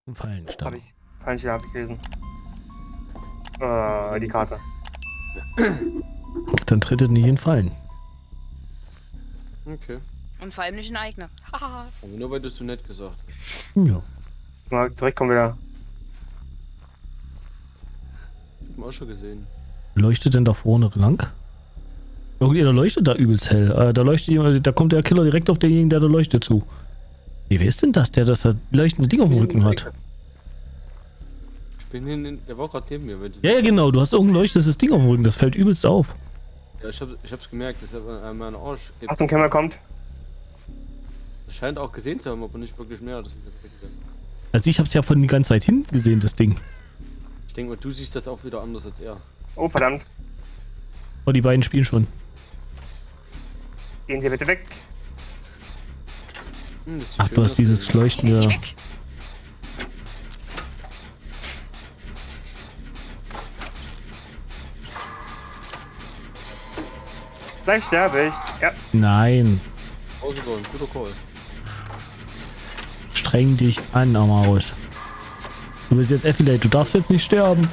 Fallenstamm. Fallensteller hab ich gelesen. Die Karte. Dann tritt er nicht in Fallen. Okay. Und vor allem nicht in eigene. Haha. Aber nur weil du es so nett gesagt hast. Ja. Mal zurückkommen wieder. Hab ich auch schon gesehen. Leuchtet denn da vorne lang? Irgendjemand leuchtet da übelst hell. Da leuchtet jemand, da kommt der Killer direkt auf denjenigen, der da leuchtet zu. Wie, wer ist denn das, der das da leuchtende Ding auf dem Rücken hat? Ich bin der war gerade neben mir. Ja, genau, du hast irgendein leuchtendes Ding auf dem Rücken, das fällt übelst auf. Ja, ich hab's gemerkt, das ist mein Arsch. Achtung, Kämmer kommt. Das scheint auch gesehen zu haben, aber nicht wirklich mehr. Das ist Also ich hab's ja von ganz weit hinten gesehen, das Ding. ich denke mal, du siehst das auch wieder anders als er. Oh, verdammt. Oh, die beiden spielen schon. Gehen Sie bitte weg. Das sieht Ach, schön du hast aus. dieses leuchtende... Weg. Gleich sterbe ich. Ja. Nein. Ausgegangen, guter Call. Streng dich an, Amaus. Du bist jetzt Affiliate, du darfst jetzt nicht sterben.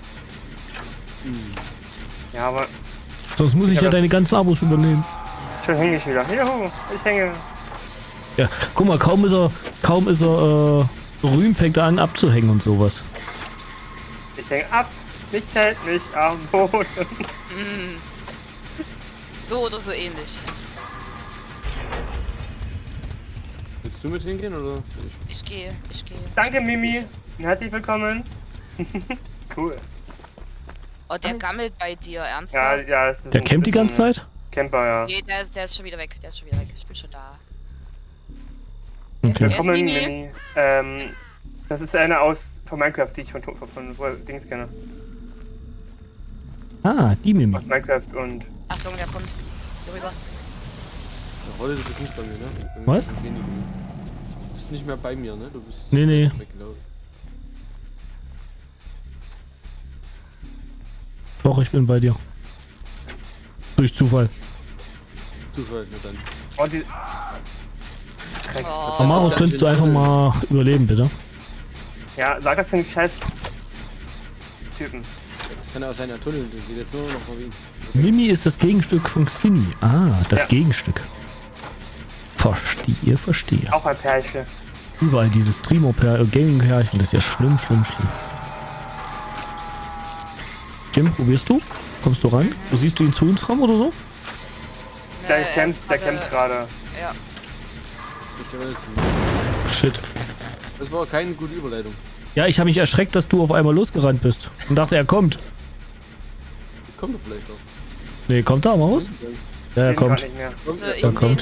Ja, aber Sonst muss ich ja deine ganzen Abos übernehmen. schon hänge ich wieder. Juhu, ich hänge. Ja, guck mal, kaum ist er berühmt, fängt er an abzuhängen und sowas. Ich hänge ab. Nicht hält mich am Boden. So oder so ähnlich. Willst du mit hingehen oder? Ich gehe. Danke, Mimi. Herzlich willkommen. Cool. Oh, der gammelt bei dir, Ja, ernsthaft? ja, es ist Der ein campt die ganze bisschen Zeit? Camper, ja. Nee, der ist schon wieder weg. Ich bin schon da. Okay. Willkommen, Mimi. Mimi. Das ist eine von Minecraft, die ich von Dings kenne. Ah, die Mimi. Aus Minecraft und... Achtung, der kommt. Hier rüber. Ja, heute du bist nicht bei mir, ne? Bei mir Was? sind wenige. Du bist nicht mehr bei mir, ne? Du bist Nee. weggelaufen. Doch, ich bin bei dir. Durch Zufall. Zufall, na dann. Oh, die... Oh. Amaros, könntest du einfach mal überleben, bitte? Ja, sag das für einen scheiß Typen. Das kann ja auch sein, der Tunnel, der geht jetzt nur noch mal wie. Mimi ist das Gegenstück von Xini. Ah, das Ja. Gegenstück. Verstehe. Auch ein Pärchen. Überall dieses Streamer-Gaming-Pärchen, das ist ja schlimm. Kim, wo bist du? Kommst du ran? Siehst du ihn zu uns kommen oder so? Der er campt ist gerade. Ja. Shit. Das war keine gute Überleitung. Ja, ich habe mich erschreckt, dass du auf einmal losgerannt bist und dachte, er kommt. Das kommt doch vielleicht auch. Nee, kommt er mal raus? Ja, er Sehen grad kommt. nicht mehr. Also ich Er kommt.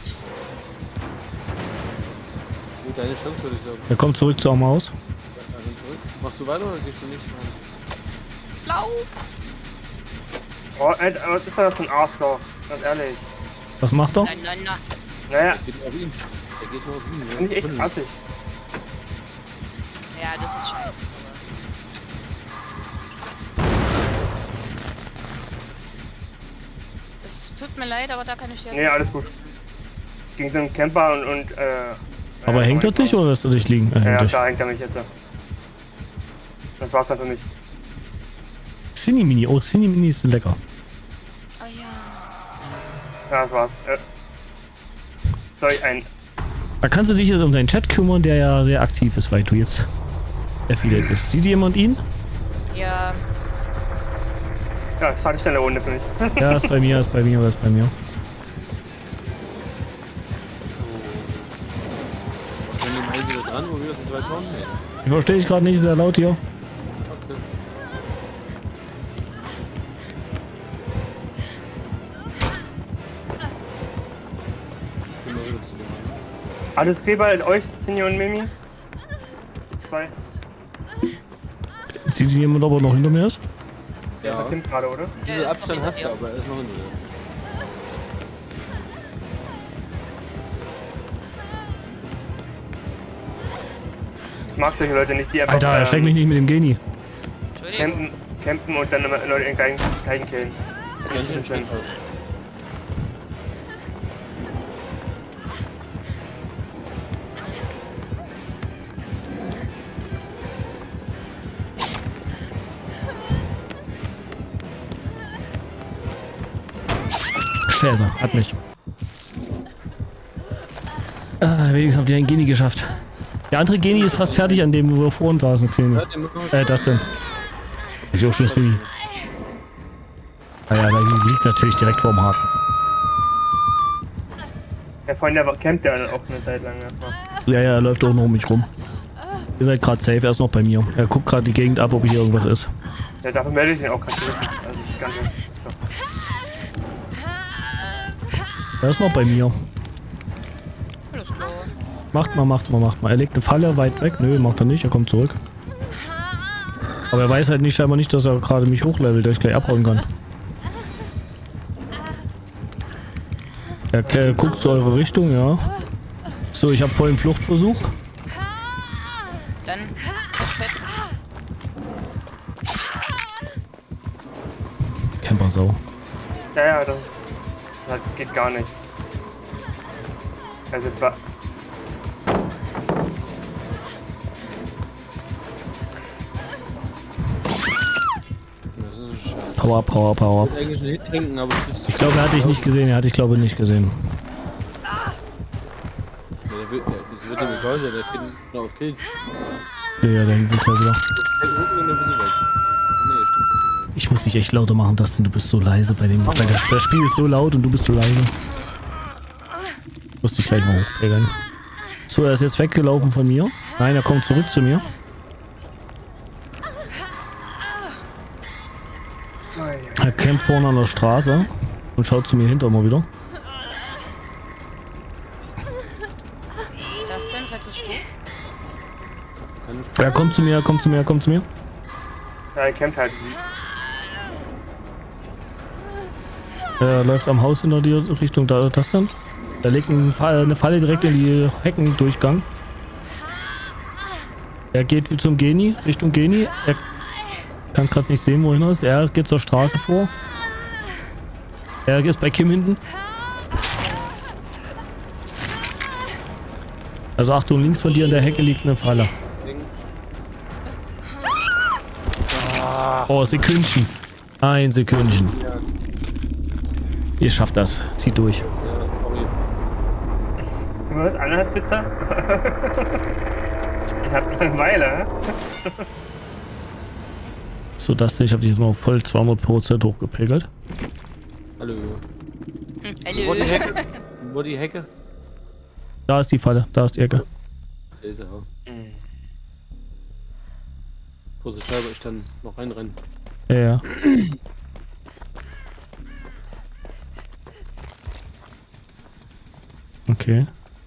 Gut, deine Chance würde ich sagen. Er kommt zurück zu Amaus. Ja, dann zurück. Machst du weiter oder gehst du nicht? Lauf! Oh, Alter, was ist das für ein Arschloch? Ganz ehrlich. Was macht er? Nein. Naja, Er geht auf ihn. Er geht nur auf ihn. das finde ich echt assig. Ja, das ist scheiße, sowas. Das tut mir leid, aber da kann ich dir Nee, alles gut. Gegen so einen Camper und Aber hängt er dich oder lässt er dich liegen? Er Ja, hängt dich. da hängt er mich jetzt. Das war's dann für mich. Cinemini. Oh, Cinemini ist lecker. Oh ja. Ja, das war's. Sorry, ein... Da kannst du dich jetzt um deinen Chat kümmern, der ja sehr aktiv ist, weil du jetzt Affiliate bist. Sieht jemand ihn? Ja. Ja, das war die schnelle Runde für mich. Ja, ist bei mir. Dann nehmen wir wieder dran, wo wir das so weit waren. Nee. Ich verstehe dich gerade nicht, sehr laut hier. Okay. Gehen wir rüber zu dem. Alles okay bei euch, Sinjo und Mimi? Zwei. Sieht jemand, ob er noch hinter mir ist? Der Ja. Tim gerade, oder? Der Dieser ist noch Abstand hinter hast du, dir. aber er ist noch hinter dir. Ich mag solche Leute nicht, die einfach Alter, erschreck mich nicht mit dem Geni. Entschuldigung. campen und dann immer Leute in gleichen killen. Das ist ganz schön aus. Scheiße, hat mich. Wenigstens habt ihr einen Genie geschafft. Der andere Genie ist fast fertig, an dem wir vorhin saßen, Xeni. Das denn. Ich auch schon Xeni. Naja, da liegt natürlich direkt vorm Haken. Ja, vorhin campt der auch eine Zeit lang. Ja, er läuft auch noch um mich rum. Ihr seid gerade safe, er ist noch bei mir. Er guckt gerade die Gegend ab, ob hier irgendwas ist. Ja, dafür melde ich ihn auch gerade wissen. Also ganz ist doch. Er ist noch bei mir. Alles klar. Macht mal. Er legt eine Falle weit weg. Nö, macht er nicht. Er kommt zurück. Aber er weiß halt nicht, scheinbar nicht, dass er gerade mich hochlevelt, dass ich gleich abhauen kann. Er guckt zu eurer Richtung, ja. So, ich habe vollen Fluchtversuch. Dann jetzt fett. Campersau. Ja, das halt, geht gar nicht. Also, Power up. Ich will eigentlich einen Hit trinken, aber ich glaube, er hat dich nicht gesehen. Das wird ihm egal sein, der geht nur auf Kills. Ja, der hängt mit wieder. Der guckt nur ein bisschen weg. Nee, stimmt. Ich muss dich echt lauter machen, Dustin. Du bist so leise bei dem. Das Spiel ist so laut und du bist so leise. Ich muss dich gleich mal hochpegeln. So, er ist jetzt weggelaufen von mir. Nein, er kommt zurück zu mir. Er kämpft vorne an der Straße und schaut zu mir hinter mal wieder. Das sind rettest Er kommt zu mir. ja, er campt halt. Er läuft am Haus in die Richtung da, das dann. Er legt eine Falle direkt in die Heckendurchgang. Er geht zum Genie, Richtung Genie. Er kann es gerade nicht sehen, wohin er ist. Er geht zur Straße vor. Er ist bei Kim hinten. Also Achtung, links von dir in der Hecke liegt eine Falle. Oh, Sekündchen. Ein Sekündchen. Ihr schafft das. Zieht durch. Was? Anhaltspizza? Ich hab Langeweile, So, das ich habe dich jetzt mal auf voll 200% hochgepegelt. Hallo. Hallo. Wo die Hecke? Da ist die Falle, da ist die Ecke. Da ist er auch. Vorsichtshalber ich dann noch reinrennen. Ja. Okay.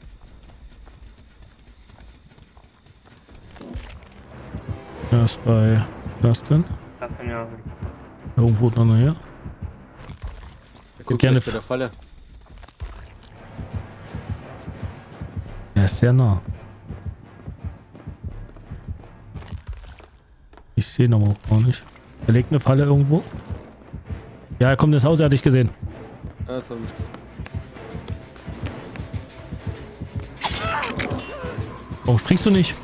Er ist bei Dustin. Das denn ja. Irgendwo dann nachher. Er guckt gerne gleich bei der Falle. Er ist sehr nah. Ich sehe ihn aber auch gar nicht. Er legt eine Falle irgendwo. Ja, er kommt ins Haus, er hat dich gesehen. Ja, das hab ich gesehen. Warum springst du nicht?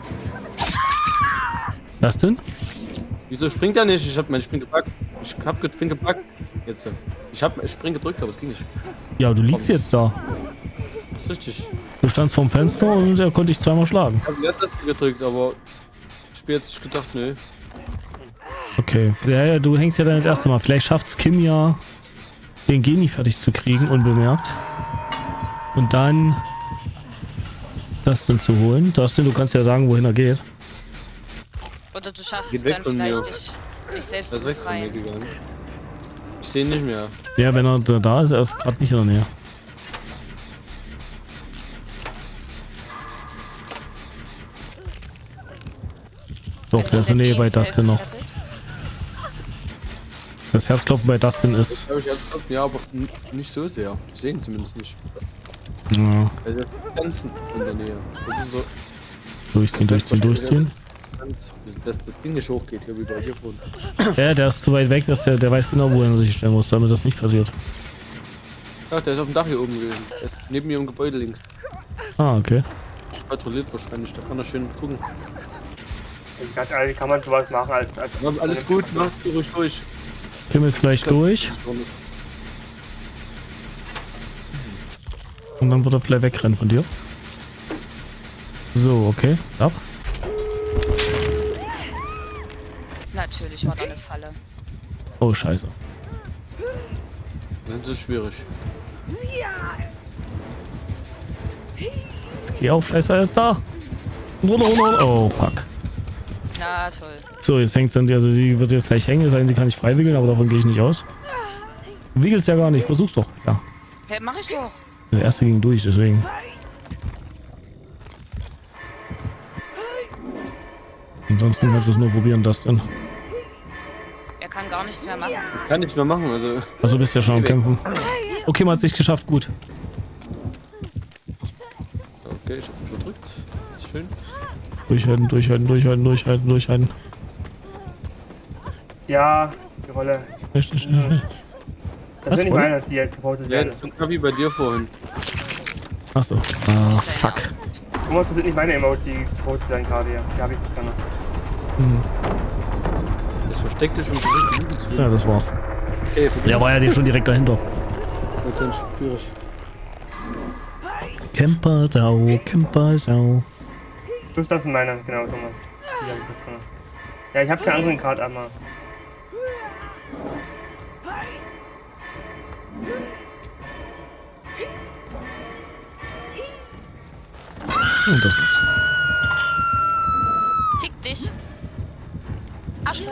Dustin? Wieso springt er nicht? Ich hab meinen Spring gepackt. Ich hab Spring gepackt. Jetzt. Ich hab Spring gedrückt, aber es ging nicht. Ja, du liegst jetzt da. Das ist richtig. Du standst vorm Fenster und er konnte dich zweimal schlagen. Ich hab jetzt erst gedrückt, aber ich hab jetzt gedacht, nö. Okay, ja, du hängst ja dann das erste Mal. Vielleicht schafft's Kim ja, den Genie fertig zu kriegen, unbemerkt. Und dann Dustin zu holen. Dustin, du kannst ja sagen, wohin er geht. Oder du schaffst Geht es weg dann von vielleicht, mir. dich selbst Er zu ist weg von mir befreien. gegangen. Ich seh ihn nicht mehr. Ja, wenn er da ist, er ist gerade nicht in der Nähe. Doch, der ist in der Nähe bei Dustin noch. Das Herzklopfen bei Dustin ist. Glaube ich erst ja, aber nicht so sehr. Ich sehe ihn zumindest nicht. Ja, Er ist jetzt ganz in der Nähe. Das ist so. durchziehen. Dass das Ding nicht hochgeht, hier wie bei dir vorhin. Ja, der ist zu weit weg, dass der weiß genau, wo er sich stellen muss, damit das nicht passiert. Ja, der ist auf dem Dach hier oben gewesen. Er ist neben mir im Gebäude links. Ah, okay. Patrouilliert wahrscheinlich, da kann er schön gucken. Ganz ehrlich, kann man sowas machen als Ja, alles gut, mach du ruhig durch. Kim ist gleich durch. Und dann wird er vielleicht wegrennen von dir. So, okay. Ab. Natürlich war da eine Falle. Oh, scheiße. Das ist schwierig. Geh auf, scheiße, er ist da. Und runter. Oh, fuck. Na toll. So, jetzt hängt sie, also sie wird jetzt gleich hängen, es sei denn, sie kann nicht frei wickeln, aber davon gehe ich nicht aus. Du wickelst ja gar nicht, versuch's doch. Ja. Hey, mach ich doch. Der erste ging durch, deswegen. Ansonsten kannst du es nur probieren, das dann. Er kann gar nichts mehr machen. Ich kann nichts mehr machen, also. Also bist ja schon am Kämpfen. Okay, man hat es nicht geschafft, gut. Okay, ich hab mich verdrückt. Ist schön. Durchhalten. Ja, die Rolle. Richtig. Das Was, sind nicht Rolle? meine, die jetzt gepostet Ja, werden. das war wie bei dir vorhin. Achso. Ah, fuck. Thomas, das sind nicht meine Emotes, die gepostet werden gerade hier. Die habe ich drin. Hm. Das versteckt dich, um so richtig Lügen zu Ja, finden. das war's. Okay, vergiss Der war ja schon direkt dahinter. es. Dann schwierig. Campersau. Das sind meine, genau, Thomas. Die habe ich das drin. Ja, ich habe keinen anderen Grad einmal. Und das war's. Fick dich. Arschloch.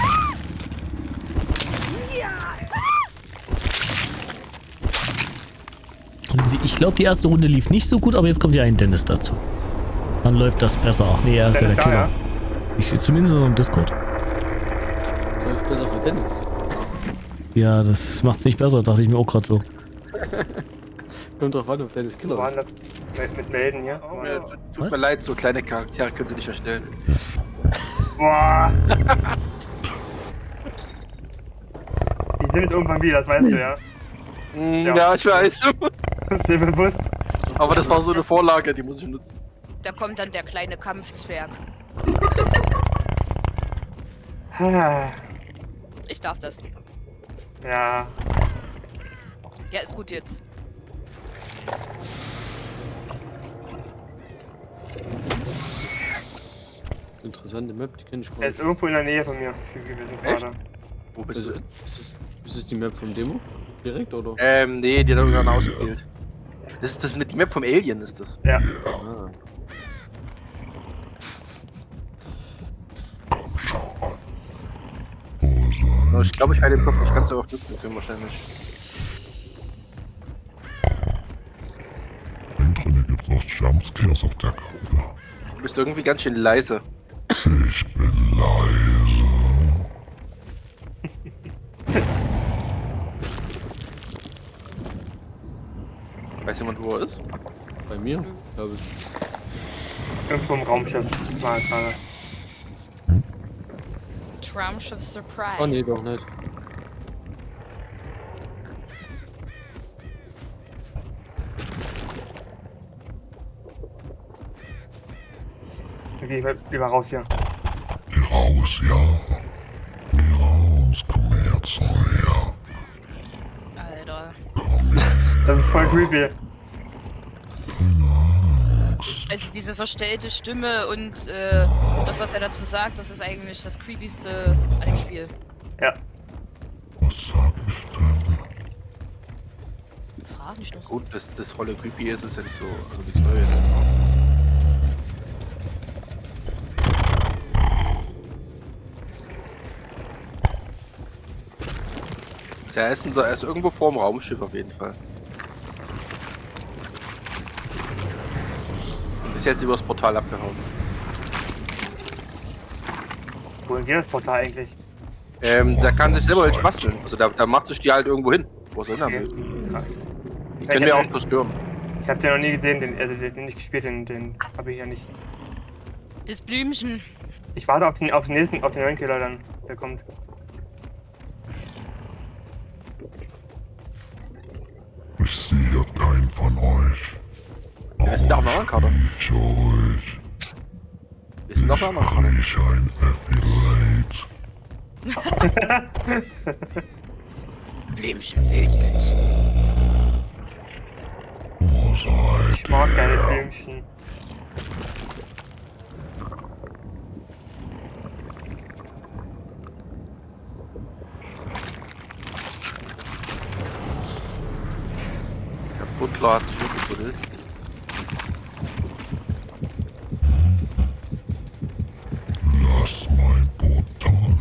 Ich glaube, die erste Runde lief nicht so gut, aber jetzt kommt ja ein Dennis dazu. Dann läuft das besser. Ach nee, er ist ja der Dennis da, Killer. ja? Ich sehe zumindest noch im Discord. Das läuft besser für Dennis. Ja, das macht's nicht besser, dachte ich mir auch gerade so. Kommt drauf an, ob Dennis Killer ist. Woanders mit Melden hier. Oh, Ja, es tut Was? mir leid, so kleine Charaktere können sie nicht erstellen. boah. Die sind jetzt irgendwann wieder, das weißt du ja. Ja. Ja, ich weiß. Das ist dir bewusst. Aber das war so eine Vorlage, die muss ich nutzen. Da kommt dann der kleine Kampfzwerg. Ich darf das. Ja. Ja, ist gut jetzt. Interessante Map, die kenne ich Er gar ist nicht. irgendwo in der Nähe von mir gewesen gerade. Wo bist Also, du? ist das die Map vom Demo? Direkt oder? Nee, die hat irgendwann ausgewählt. Das ist das mit die Map vom Alien, ist das. Ja. Ah. Aber ich glaube, ich werde den Kopf nicht ganz so oft nutzen können, wahrscheinlich. Drin gibt noch Jumpscares auf der Karte. Du bist irgendwie ganz schön leise. Ich bin leise. Weiß jemand, wo er ist? Bei mir, glaube ich. Irgendwo im Raumschiff war er gerade. Traumschiff Surprise. Oh nee, doch nicht. Okay, ich bleib lieber raus hier. Geh raus, ja. Geh raus, komm her zu mir. Alter. Das ist voll creepy. Also diese verstellte Stimme und das, was er dazu sagt, das ist eigentlich das Creepyste an dem Spiel. Ja. Was sag ich denn? Frag nicht los. Gut, dass das Rolle creepy ist, ist ja nicht so, also nichts Neues. Ja, er ist irgendwo vorm Raumschiff auf jeden Fall. Ist jetzt übers Portal abgehauen. Wohin geht das Portal eigentlich? Da kann sich selber welche basteln. Also da macht sich die halt irgendwo hin. Wo soll er Okay. will? Krass. Die können wir auch zerstören. Ich hab den noch nie gesehen, den nicht gespielt, den habe ich ja nicht. Das Blümchen. Ich warte auf den nächsten, auf den neuen Killer dann, der kommt. Ich sehe keinen von euch. Wir sind da auf einer anderen Karte. Ich euch. Wir sind auf einer anderen Karte. Ich ein Affiliate. Blümchen wütend. Was seid Ich mag keine ihr? Blümchen. Der Butler hat sich weggebuddelt. Lass mein Portal.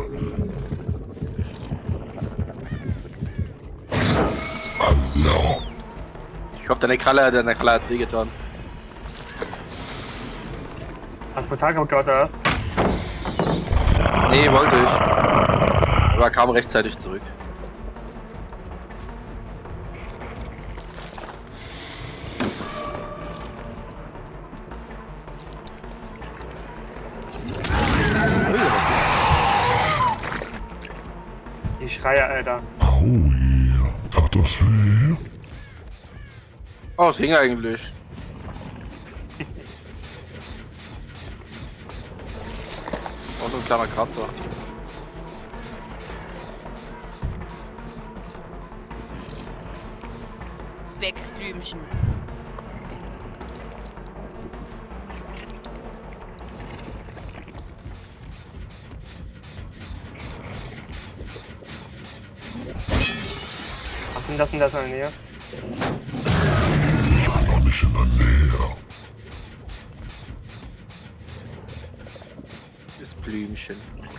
Hallo. Ich hoffe, deine Kralle hat's wehgetan. Hast du Portal kaputt gemacht oder was? Nee, wollte ich. Aber kam rechtzeitig zurück. Die Schreie, Alter. Au hier. Tat das weh? Oh, es ging eigentlich. Und so ein kleiner Kratzer. Weg, Blümchen. Was sind das in der Nähe? Ich bin noch nicht in der Nähe. Das Blümchen.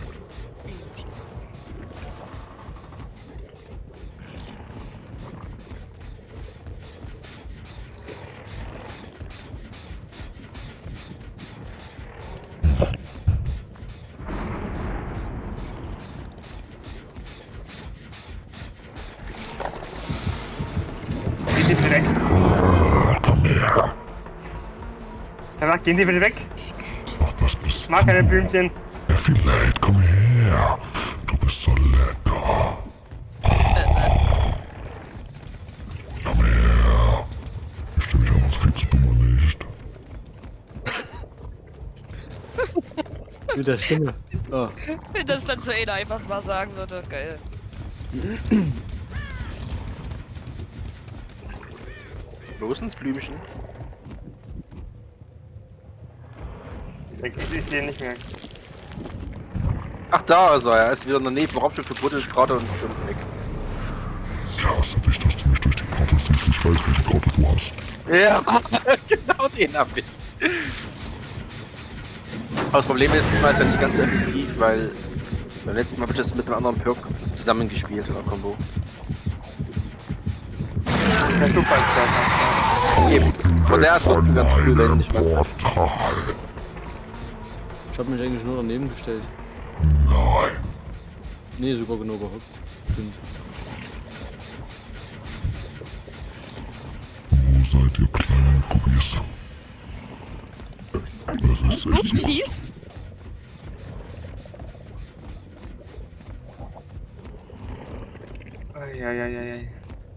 Gehen die bitte weg. Komm her. Sag, gehen die bitte weg. Ach, das bist Ich mag keine Blümchen. Ja, vielleicht. Komm her. Du bist so lecker. Komm her. Stimmt, wir haben uns viel zu dumm erlegt. Mit der Stimme. Oh. Wenn das dann zu Ada einfach mal sagen würde, geil. Wo ist denn das Blümchen? Ich sehe ihn nicht mehr. Ach, da ist er. Er ist wieder daneben. Raumschiff verbuddelt gerade und weg. Ich hasse dich, dass du mich durch die Karte siehst. Ich weiß, welche Karte du hast. Ja, genau den hab ich. Aber das Problem ist, diesmal ist er nicht ganz so effektiv, weil beim letzten Mal habe ich das mit einem anderen Perk zusammengespielt oder Combo. Der Zufallsstärker. Eben. Von der ist es ganz cool, wenn ich mal Portal. Ich hab mich eigentlich nur daneben gestellt. Nein. Nee, sogar genau gehockt. Stimmt. Wo seid ihr kleinen Kubis? Das ist echt so. Peace? Eieieiei.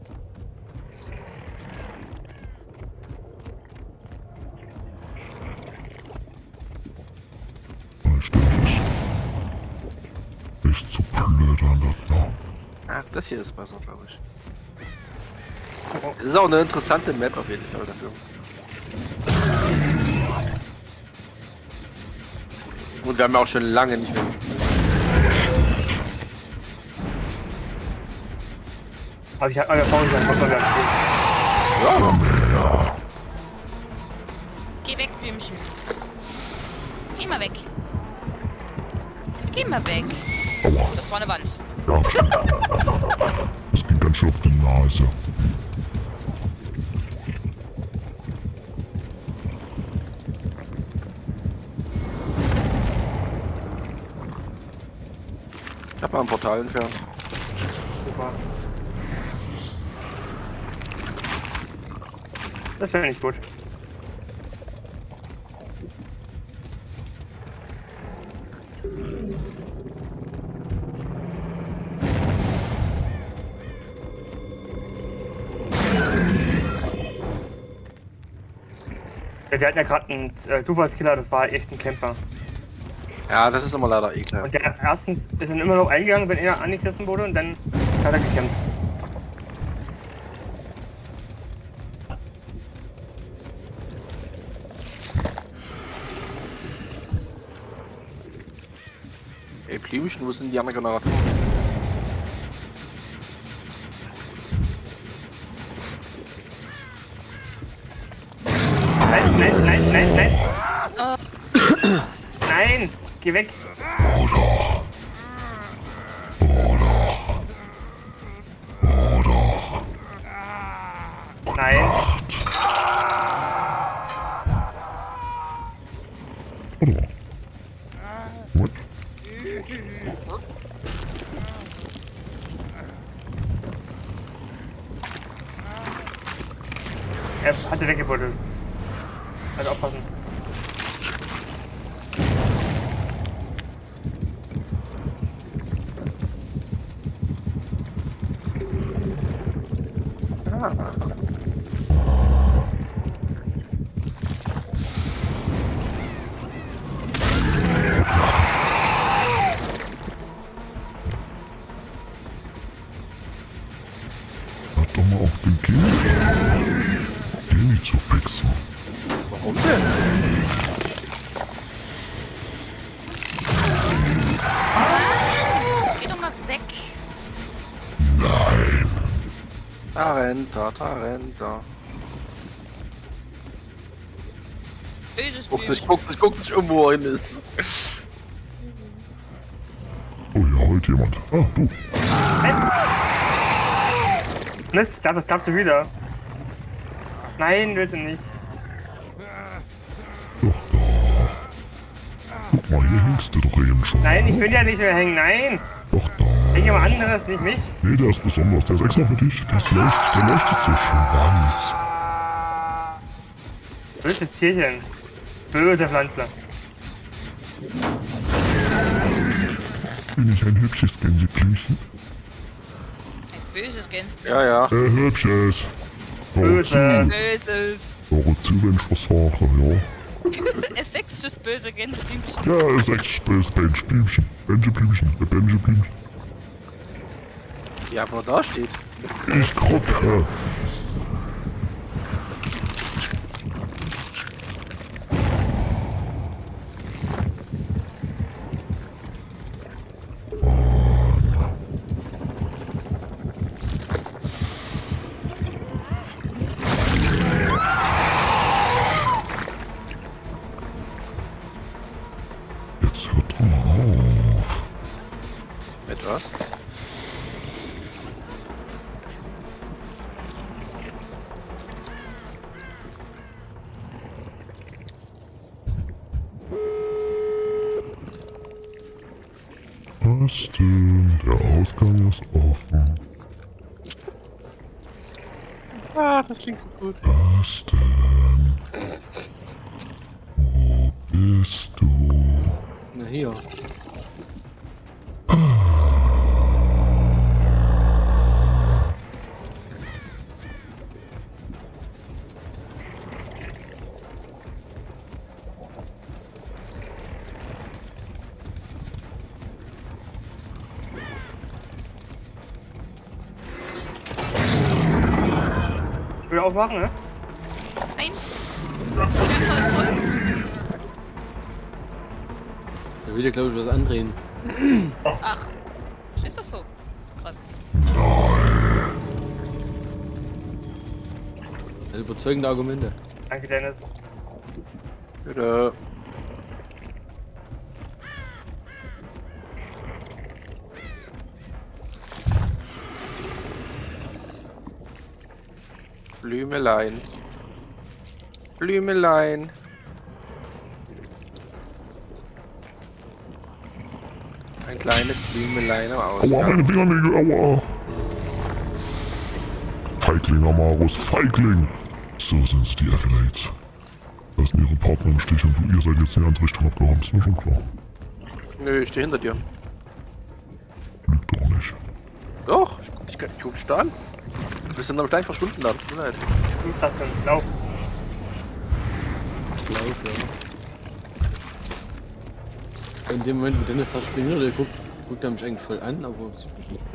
Stimmt es. Nicht zu blöd an das noch. Ach, das hier ist besser, glaube ich. Es ist auch eine interessante Map auf jeden Fall dafür. Und wir haben ja auch schon lange nicht mehr gespielt. Aber ich hab alle Frauen gesagt, was soll das stehen? Ja, Geh weg, Blümchen. Geh mal weg. Geh mal weg. Aua. Das war eine Wand. Ja. Das ging ganz schön auf die Nase. ich hab mal ein Portal entfernt. Super. Das wäre nicht gut. Wir hatten ja gerade einen Zufallskiller, das war echt ein Camper. Ja, das ist immer leider ekelhaft. Und der erstens ist dann immer noch eingegangen, wenn er angegriffen wurde, und dann hat er gekämpft. Ey, Blümchen, wo sind die anderen Generatoren? Nein. Nein, geh weg. Nein. What? Er hatte weggebuddelt. Also aufpassen. Hört doch mal auf den Gimmi zu fixen. Warum denn? Geh doch mal weg. Nein. Da rennt er. Böses Guckt sich um, wo er hin ist. Oh, hier heult jemand. Ah, du. Mist, das darfst du wieder. Nein, bitte nicht. Doch, da. Guck mal, hier hängst du doch eben schon. Nein, ich will ja nicht mehr hängen. Nein. Doch, da. Häng jemand anderes, nicht mich. Nee, der ist besonders. Der ist extra für dich. Der leuchtet so schön weiß. Böses Tierchen. Böse Pflanze. Bin ich ein hübsches Gänseblümchen? Ein böses Gänse. Ja. Hübsches. Böse. Böses. Zu, wenn ich was sage, ja. Es sechstes böse Gänseblümchen. Ja, 6 Benjeblümchen. Benjeblümchen. Ja, aber da steht. Ich gucke. Jetzt hört doch mal auf. Etwas? Was denn? Der Ausgang ist offen. Ah, das klingt so gut. Was denn? Wo bist du? Na hier. Ich will aufmachen, ne? Nein. Ich bin verfolgt. Da will ja, glaube ich, was andrehen. Ach. Ist das so? Krass. Überzeugende Argumente. Danke, Dennis. Bitte. Blümelein. Blümelein. Ein kleines Blümelein am Aua, Ausgang. meine Fingernägel, aua. Feigling, Amarus, Feigling. So sind es die Affiliates. Da ist ihre Partner im Stich und ihr seid jetzt in die andere Richtung abgehauen, ist mir schon klar. Nö, ich stehe hinter dir. Lügt doch nicht. Doch, ich guck dich da an. Du bist in einem Stein verschwunden da, tut mir leid. Wo ist das denn? Lauf. Lauf, ja. In dem Moment, wo Dennis da springt, der guckt er mich eigentlich voll an, aber sieht mich nicht.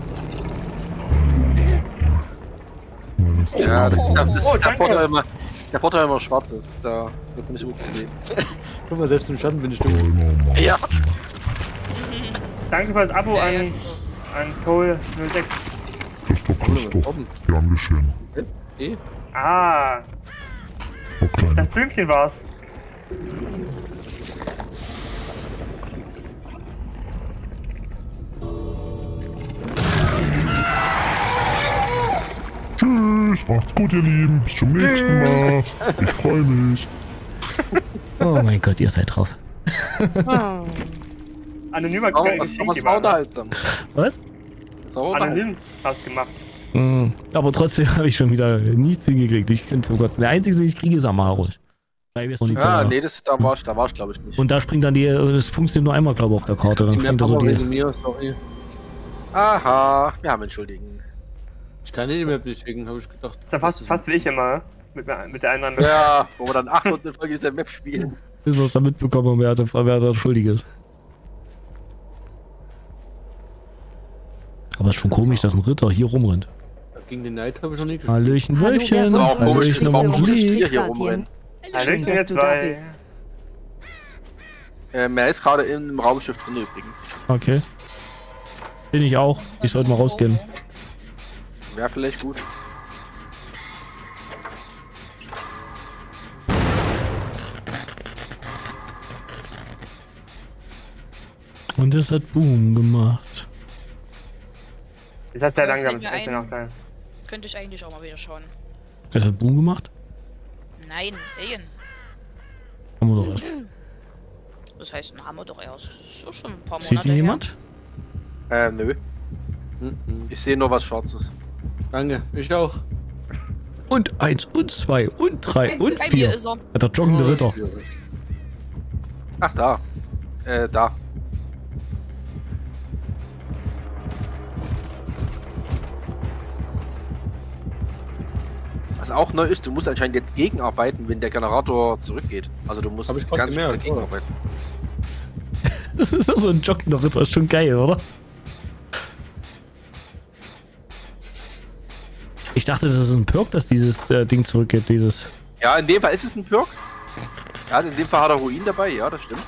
Meines Ja, das ist der danke. Vorteil immer. Der Vorteil immer schwarz ist, da wird man nicht gut gesehen. Guck mal, selbst im Schatten bin ich dumm. Keiner macht. Ja. Danke für das Abo an Cole 06. Das ist doch Christoph. Gern geschehen. Ah, Oh, kleine. das Blümchen war's. Tschüss, macht's gut, ihr Lieben. Bis zum nächsten Mal. Ich freue mich. Oh mein Gott, ihr seid drauf. Anonymer Aber was Geschenk war unterhaltsam. Was? So, Anonym hast gemacht. Aber trotzdem habe ich schon wieder nichts hingekriegt. Ich könnte so kurz. Der einzige, den ich kriege, ist Amaros. Und, ja, nee, da war ich glaube ich nicht. und da springt dann das funktioniert nur einmal, glaube ich, auf der Karte. Dann Die springt Map da so aber wegen die. mir, sorry. Aha, wir haben entschuldigen. Ich kann die Map nicht schicken, habe ich gedacht. Das ist ja fast wie ich immer, mit der einen Ja, wo wir dann 8 Stunden in Folge diese Map spielen. Bis wir es dann mitbekommen haben, wer da schuldig ist. Aber es ist schon komisch, dass ein Ritter hier rumrennt. Gegen den Neid habe ich noch nie gespielt. Hallöchen, Hallo, Wölfchen. wer Das ist aber auch komisch, Hallöchen, das ist aber auch am komisch, dass Lied. wir hier rumrennen. Hallöchen, Schön, ihr dass du da zwei. bist. Er ist gerade im Raumschiff drin übrigens. Okay. Bin ich auch. Ich sollte mal rausgehen. Wäre vielleicht gut. Und es hat Boom gemacht. Das hat sehr Ja, langsam, das fällt ist echt mir ein ein. Nachteil. Könnte ich eigentlich auch mal wieder schauen. Es hat Boom gemacht? Nein, Alien. Haben wir doch erst. Das heißt, haben wir doch erst. Das ist so schon ein paar Monate Sieht ihn her. jemand? Nö. Ich sehe nur was Schwarzes. Danke, ich auch. Und 1 und 2 und 3 und Bei mir 4. ist er. Der joggende Ritter. Ach, da. Da. Was auch neu ist, du musst anscheinend jetzt gegenarbeiten, wenn der Generator zurückgeht. Also du musst Hab ich grad ganz schnell gemerkt, gegenarbeiten. Das ist so ein joggender Ritter. Ist schon geil, oder? Ich dachte, das ist ein Perk, dass dieses Ding zurückgeht. Dieses. Ja, in dem Fall ist es ein Perk. Ja, in dem Fall hat er Ruin dabei, ja, das stimmt.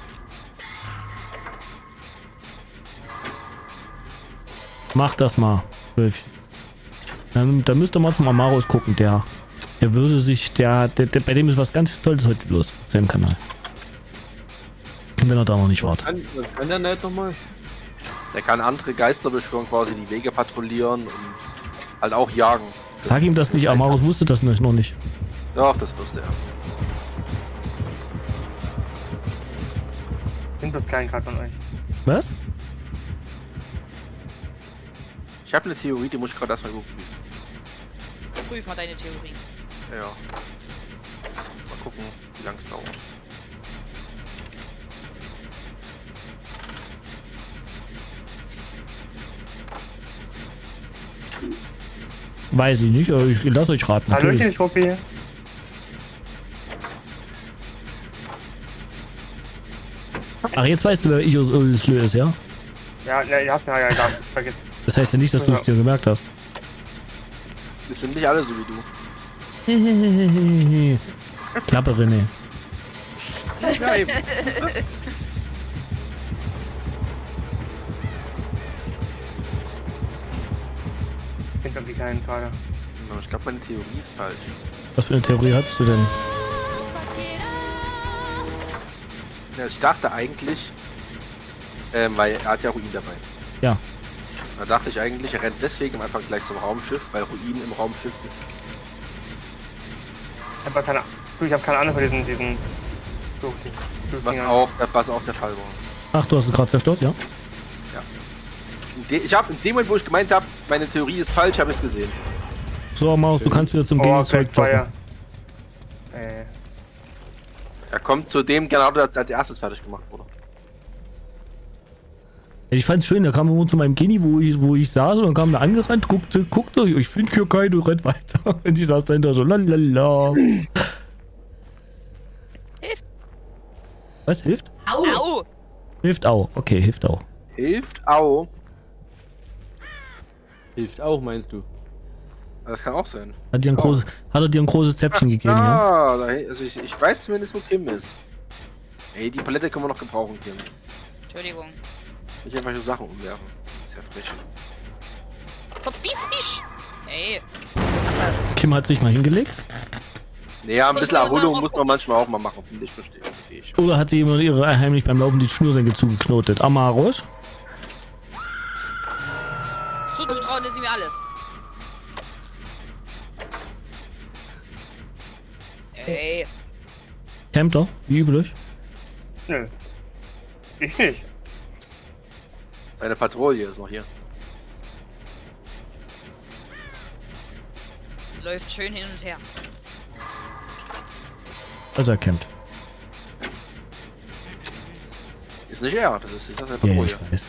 Mach das mal, Wölfchen. Da müsst ihr mal zum Amaros gucken. Der würde sich. Bei dem ist was ganz Tolles heute los auf seinem Kanal. Wenn er da noch nicht wart. Was kann der Neid nochmal? Der kann andere Geister beschwören, quasi die Wege patrouillieren und halt auch jagen. Sag ihm das nicht, Amaros wusste das noch nicht. Doch, das wusste er. Ich bin bloß keinen gerade von euch. Was? Ich habe eine Theorie, die muss ich gerade erstmal überprüfen. Prüf mal deine Theorie. Ja. Mal gucken, wie lange es dauert. Weiß ich nicht, aber ich lasse euch raten. Hallöchen, Natürlich. Schruppi. Ach, jetzt weißt du, wer ich aus Öslö ist, ja? Ja, ne, ihr habt ja gehabt. Vergiss. Das heißt ja nicht, dass du es dir gemerkt hast. Das sind nicht alle so wie du. Klappe, René. Ja, eben. Ich bin irgendwie keinen gerade. Ich glaube, meine Theorie ist falsch. Was für eine Theorie hattest du denn? Ja, ich dachte eigentlich, weil er hat ja Ruin dabei. Ja. Da dachte ich eigentlich, er rennt deswegen am Anfang gleich zum Raumschiff, weil Ruin im Raumschiff ist. Ich habe keine, ich hab keine Ahnung von diesen Was auch der Fall war. Ach, du hast es gerade zerstört, ja? Ich habe in dem Moment, wo ich gemeint habe, meine Theorie ist falsch, habe ich es gesehen. So, Maus, du kannst wieder zum Oh, Gegenzeug Feuer. joggen. Er kommt zu dem Generator, der als erstes fertig gemacht wurde. Ich fand's schön, da kam er zu meinem Kenny, wo ich saß, und dann kam er angerannt, guckte, ich finde hier keinen, du rennt weiter. Und ich saß dahinter so, lalala. Hilft. Was, hilft? Au! Hilft auch, okay, hilft auch. Hilft auch. Hilft auch, meinst du? Das kann auch sein. Hat er dir ein großes Zäpfchen gegeben, ja? Ah, also ich weiß zumindest, wo Kim ist. Ey, die Palette können wir noch gebrauchen, Kim. Entschuldigung. Nicht einfach so Sachen umwerfen. Das ist ja frech. Verbiss dich! Ey. Kim hat sich mal hingelegt. Naja, ein bisschen Erholung muss man manchmal auch mal machen, finde ich, verstehe ich. Oder hat sie jemand ihre heimlich beim Laufen die Schnürsenkel zugeknotet? Amaros? Zuzutrauen ist mir alles. Ey. Campt er, wie üblich. Nö. Ich nicht. Seine Patrouille ist noch hier. Läuft schön hin und her. Also er campt. Ist nicht er, das ist seine Ja, Patrouille. ich weiß.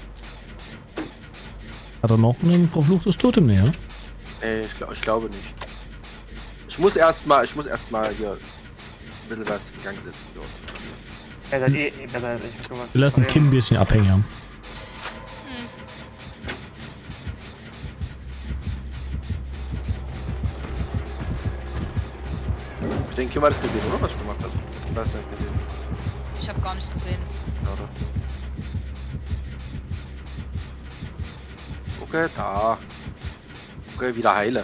Hat er noch ein verfluchtes Totem näher? Nee, ich glaube nicht. Ich muss erstmal hier ein bisschen was in Gang setzen dort. Er seid eh besser als ich. Sowas. Wir lassen Kim ein bisschen abhängig haben. Ich denke, Kim hat das gesehen, oder? Was ich gemacht habe. Ich weiß nicht gesehen. Ich habe gar nichts gesehen. Ja, oder? Okay, da. Okay, wieder heile.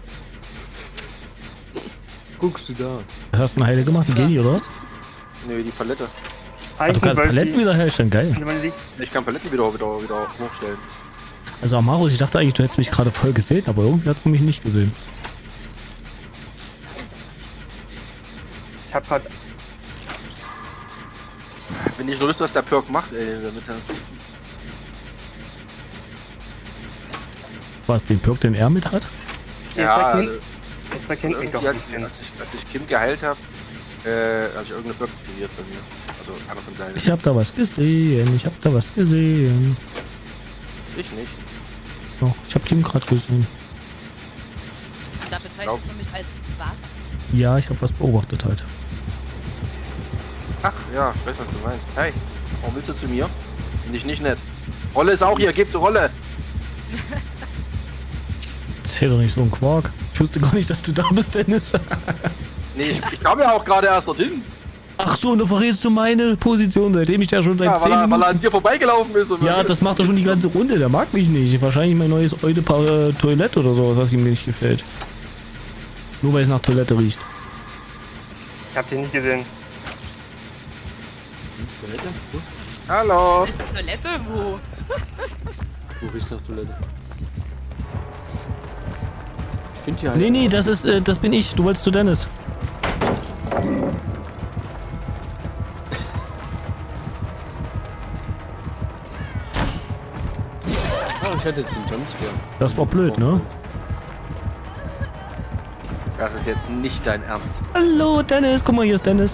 Guckst du da? Was hast du eine Heile gemacht? Die Geni oder was? Nö, die Palette. Ah, du kannst Paletten wieder herstellen, geil. Ich kann Paletten wieder hochstellen. Also Amaros, ich dachte eigentlich, du hättest mich gerade voll gesehen, aber irgendwie hast du mich nicht gesehen. Ich hab grad. Wenn ich nur wüsste, was der Perk macht, ey, damit hast. Was, den Perk, den er mit hat? Ja, Jetzt erkennt mich doch als nicht. ich Kim geheilt habe, hat sich irgendeine Perk aktiviert bei mir. Also einer von seinen. Ich hab da was gesehen, Ich nicht. Oh, ich hab Kim gerade gesehen. Und da bezeichnest du mich als was? Ja, ich hab was beobachtet halt. Ach ja, ich weiß, was du meinst. Hey, warum willst du zu mir? Finde ich nicht nett. Rolle ist auch hier, gib zur Rolle. Erzähl doch nicht so einen Quark. Ich wusste gar nicht, dass du da bist, Dennis. Nee, ich kam ja auch gerade erst dorthin. Ach so, und du verrätst du meine Position, seitdem ich da schon seit 10 Minuten... Weil er an dir vorbeigelaufen ist. Und Ja, das macht er schon die ganze Runde. Der mag mich nicht. Wahrscheinlich mein neues Toilette oder so, was ihm nicht gefällt. Nur weil es nach Toilette riecht. Ich hab den nicht gesehen. Toilette? Wo? Hallo. Toilette? Wo? Wo riecht's nach Toilette? Ich finde hier halt... Nee, das bin ich. Du wolltest zu Dennis. Oh, ich hatte jetzt den Jumpscare. Das war blöd, ne? Das ist jetzt nicht dein Ernst. Hallo, Dennis. Guck mal, hier ist Dennis.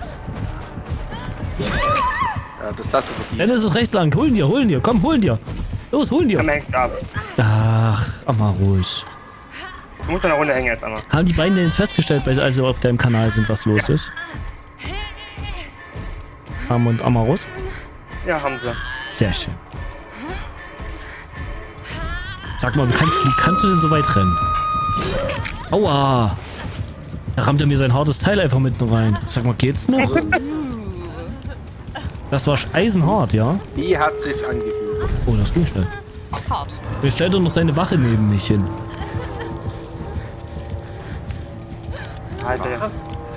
Ja, das hast du verdient. Dennis ist rechts lang. Holen dir. Komm, holen dir. Los, holen dir. Komm, hängst du ab. Ach, mal ruhig. Du musst eine Runde hängen jetzt einmal. Haben die beiden denn jetzt festgestellt, weil sie also auf deinem Kanal sind, was los ist? Am und Amaros? Ja, haben sie. Sehr schön. Sag mal, wie kannst du denn so weit rennen? Aua! Da rammt er mir sein hartes Teil einfach mitten rein. Sag mal, geht's noch? Das war eisenhart, ja? Wie hat sich's angefühlt? Oh, das ging schnell. Hart. Wir stellen doch noch seine Wache neben mich hin. Alter.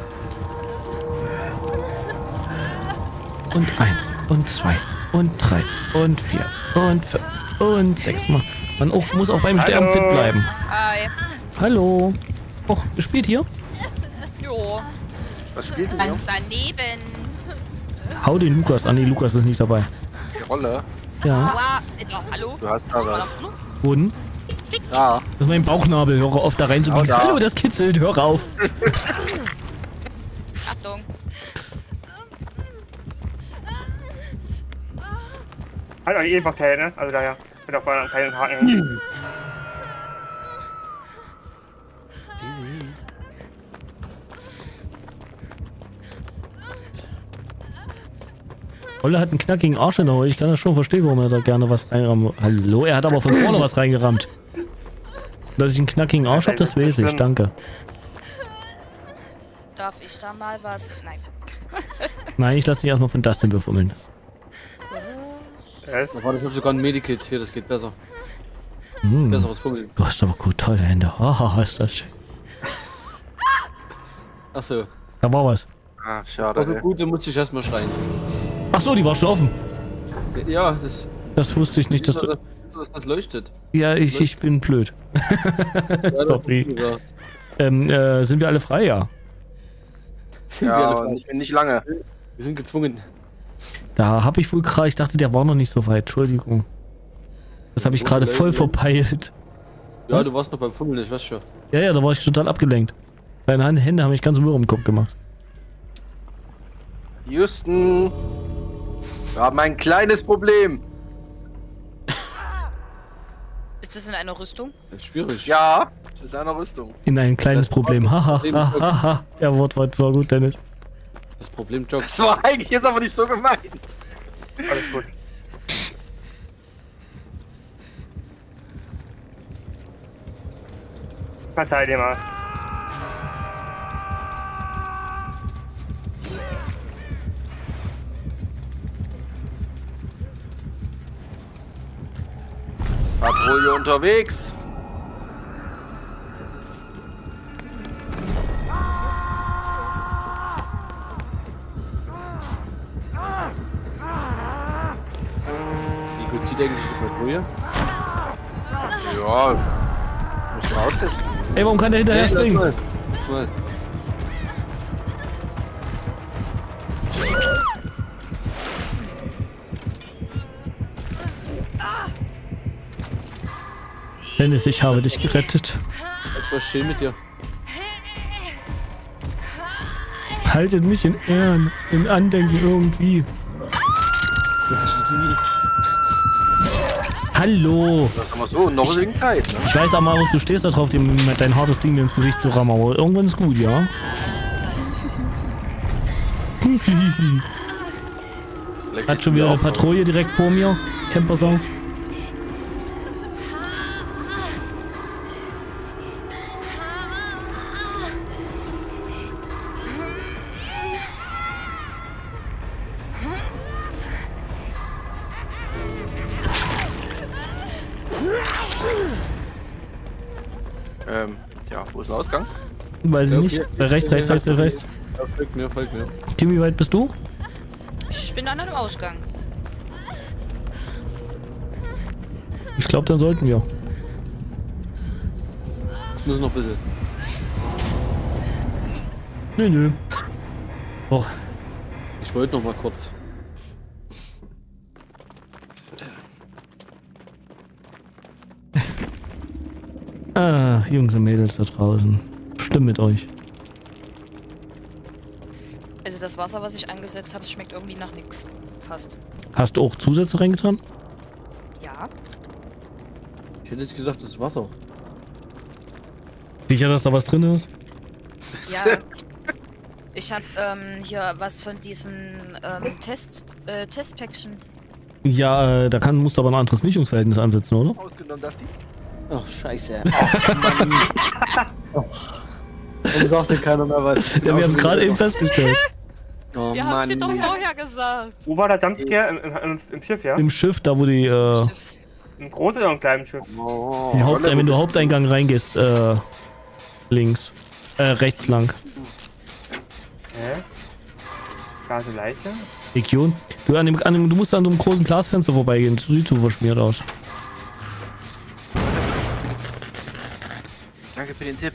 Und 1 und 2 und 3 und 4 und 5 und 6 Mal. Man muss auch beim Sterben fit bleiben. Hi. Hallo. Och, spielt hier? Jo. Was spielt denn hier? Daneben. Hau den Lukas an. Nee, Lukas ist nicht dabei. Die Rolle. Ja. Aua. Hallo? Du hast da was. Boden. Ja. Das ist mein Bauchnabel. Höre auf, da reinzubiegen. Ja, da. Hallo, das kitzelt. Hör auf. Achtung. Halt auch die E-Bakterie, ne? Also daher. Wird auch bei einem kleinen Haken hängen. Olle hat einen knackigen Arsch in der Hose. Ich kann das schon verstehen, warum er da gerne was reinrammt. Hallo, er hat aber von vorne was reingerammt. Dass ich einen knackigen Arsch habe, das weiß ich, danke. Darf ich da mal was? Nein. Nein, ich lasse mich erstmal von Dustin befummeln. Da war das sogar ein Medikit. Hier, das geht besser. Hm. Besseres Fummeln. Du hast aber gut tolle Hände. Haha, ist das schön. Achso. Da war was. Ach, schade. Also ey. gut, dann muss ich erstmal schreien. Ach so, die war schon offen. Ja, das. Das wusste ich nicht, dass du... Das leuchtet. Ja, ich bin blöd. Sorry. Sind wir alle frei, ja? Sind wir Ja, alle und frei? ich bin nicht lange. Wir sind gezwungen. Da habe ich wohl gerade... Ich dachte, der war noch nicht so weit. Entschuldigung. Das habe ich gerade voll verpeilt. Ja, Was? du warst noch beim Fummeln, ich weiß schon. Ja, da war ich total abgelenkt. Deine Hände haben mich ganz wirr im Kopf gemacht. Houston. Wir haben ein kleines Problem. Ist das in einer Rüstung? Das ist schwierig. Ja, es ist eine Rüstung. In ein kleines Problem. Haha, haha. Der Wort war zwar gut, Dennis. Das Problem joggt. Das war eigentlich jetzt aber nicht so gemeint. Alles gut. Verzeih dir mal. Patrouille unterwegs. Wie gut sieht eigentlich die Patrouille? Ja, muss man austesten. Ey, warum kann der hinterher springen? Mal. Dennis, ich habe dich gerettet. Jetzt war schön mit dir. Haltet mich in Ehren, in Andenken irgendwie. Hallo! Das haben wir so, noch wegen Zeit, ne? Ich weiß, Amarus, du stehst da drauf, dein hartes Ding mir ins Gesicht zu rammen, aber irgendwann ist gut, ja? Hat schon wieder eine Patrouille direkt vor mir. Campersau. Ja, wo ist der Ausgang? Weiß ich nicht. Rechts. Ja, folgt mir. Kim, wie weit bist du? Ich bin an einem Ausgang. Ich glaube, dann sollten wir. Ich muss noch ein bisschen. Nö. Och, Ich wollte noch mal kurz. Jungs und Mädels da draußen. Schlimm mit euch. Also das Wasser, was ich angesetzt habe, schmeckt irgendwie nach nix. Fast. Hast du auch Zusätze reingetan? Ja. Ich hätte jetzt gesagt, das ist Wasser. Sicher, dass da was drin ist? Ja. Ich hab hier was von diesen Testpäckchen. Ja, da musst du aber ein anderes Mischungsverhältnis ansetzen, oder? Ausgenommen, das die? Ach, scheiße. Warum sagt denn keiner mehr was? Ja, wir haben es gerade eben festgestellt. Oh Wir haben es dir doch vorher gesagt. Wo war der Jumpscare? Im Schiff, ja? Im Schiff, da wo die, Im großen oder im kleinen Schiff? Oh, wenn du Haupteingang reingehst, links. Rechts lang. Hä? Gase Leiche? Region. Du musst an so einem großen Glasfenster vorbeigehen. Das sieht so verschmiert aus. Danke für den Tipp.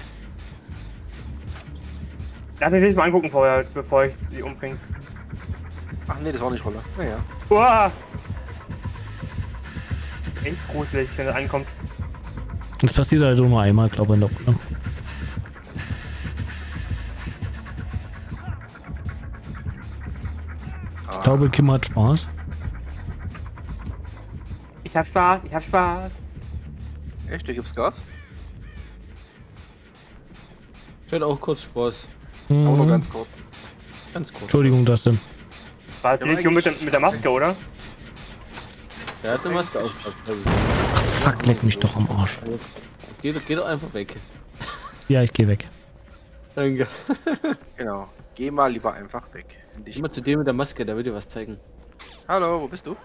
Lass mich das mal angucken vorher, bevor ich die umbringst. Ach nee, das war nicht Roller. Naja. Uah! Das ist echt gruselig, wenn er ankommt. Das passiert halt nur einmal, glaube ich, noch. Ne? Ich glaube, Kim hat Spaß. Ich hab Spaß. Echt, da gibt's Gas? Ich hätte auch kurz Spaß. Aber nur Mhm. ganz kurz. Ganz kurz. Entschuldigung, Dustin. War die Legion mit der Maske, oder? Der hat eine Maske auf. Ach, fuck, leck mich doch am Arsch. Geh doch einfach weg. Ja, ich gehe weg. Danke. Genau. Geh mal lieber einfach weg. Find ich. Immer zu dem mit der Maske, der will dir was zeigen. Hallo, wo bist du?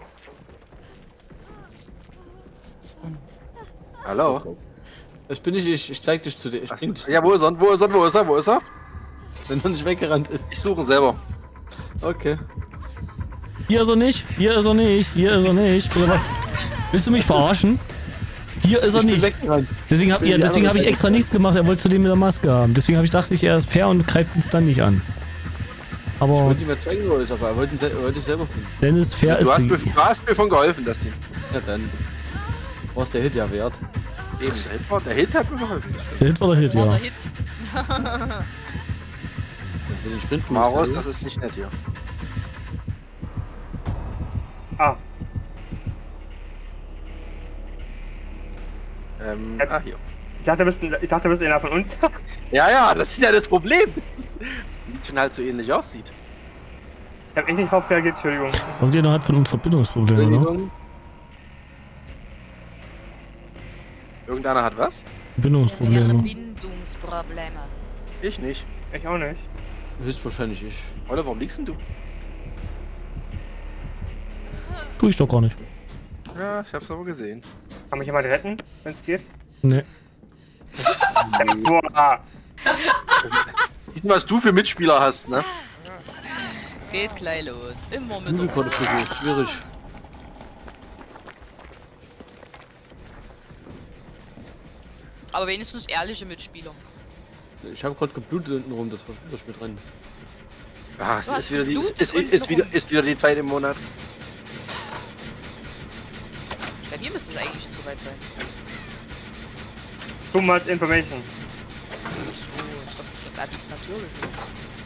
Hallo? Das bin ich zeig dich zu dir. Ich bring dich. Ja, wo ist er? Wo ist er? Wo ist er? Wo ist er? Wenn er nicht weggerannt ist. Ich suche ihn selber. Okay. Hier ist er nicht, hier ist er nicht, hier ist er nicht. Willst du mich verarschen? Hier ist er Ich bin nicht. weggerannt. Deswegen habe bin die andere hab ich extra Seite. nichts gemacht, er wollte zu dem mit der Maske haben. Deswegen dachte ich, er ist fair und greift uns dann nicht an. Ich Aber wollte ihm ja zeigen, wo er ist, aber er wollte es selber finden. Dennis fair Du ist. hast mir schon geholfen, das Ding. Ja dann. Was der Hit ja wert. Eben, der Hit hat mir geholfen. Der Hit war der Hit, Das war ja. der Hit. Für den Sprint Maros, das ist nicht nett hier. Ah, Hier. ich dachte, du bist einer von uns. Ja, das ist ja das Problem. Das ist, schon halt so ähnlich aussieht. Ich hab echt nicht drauf reagiert, Entschuldigung. Irgendjemand hat von uns Verbindungsprobleme, ne? Entschuldigung. Irgendeiner hat was? Wir Verbindungsprobleme. Verbindungsprobleme. Ich nicht. Ich auch nicht. Höchstwahrscheinlich ich. Oder warum liegst denn du? Tu ich doch gar nicht. Ja, ich hab's aber gesehen. Kann mich jemand retten, wenn es geht? Ne. Boah. Siehst du, was du für Mitspieler hast, ne? Geht gleich los. Immer mit der Nudelkarte versucht, schwierig. Aber wenigstens ehrliche Mitspieler. Ich habe gerade geblutet unten rum, das war schon mit dran. Ah, es Du hast ist wieder, geblutet ist untenrum. wieder die Zeit im Monat. Bei mir müsste es eigentlich jetzt soweit sein. Too much information. So, ich dachte, das wäre ganz natürlich.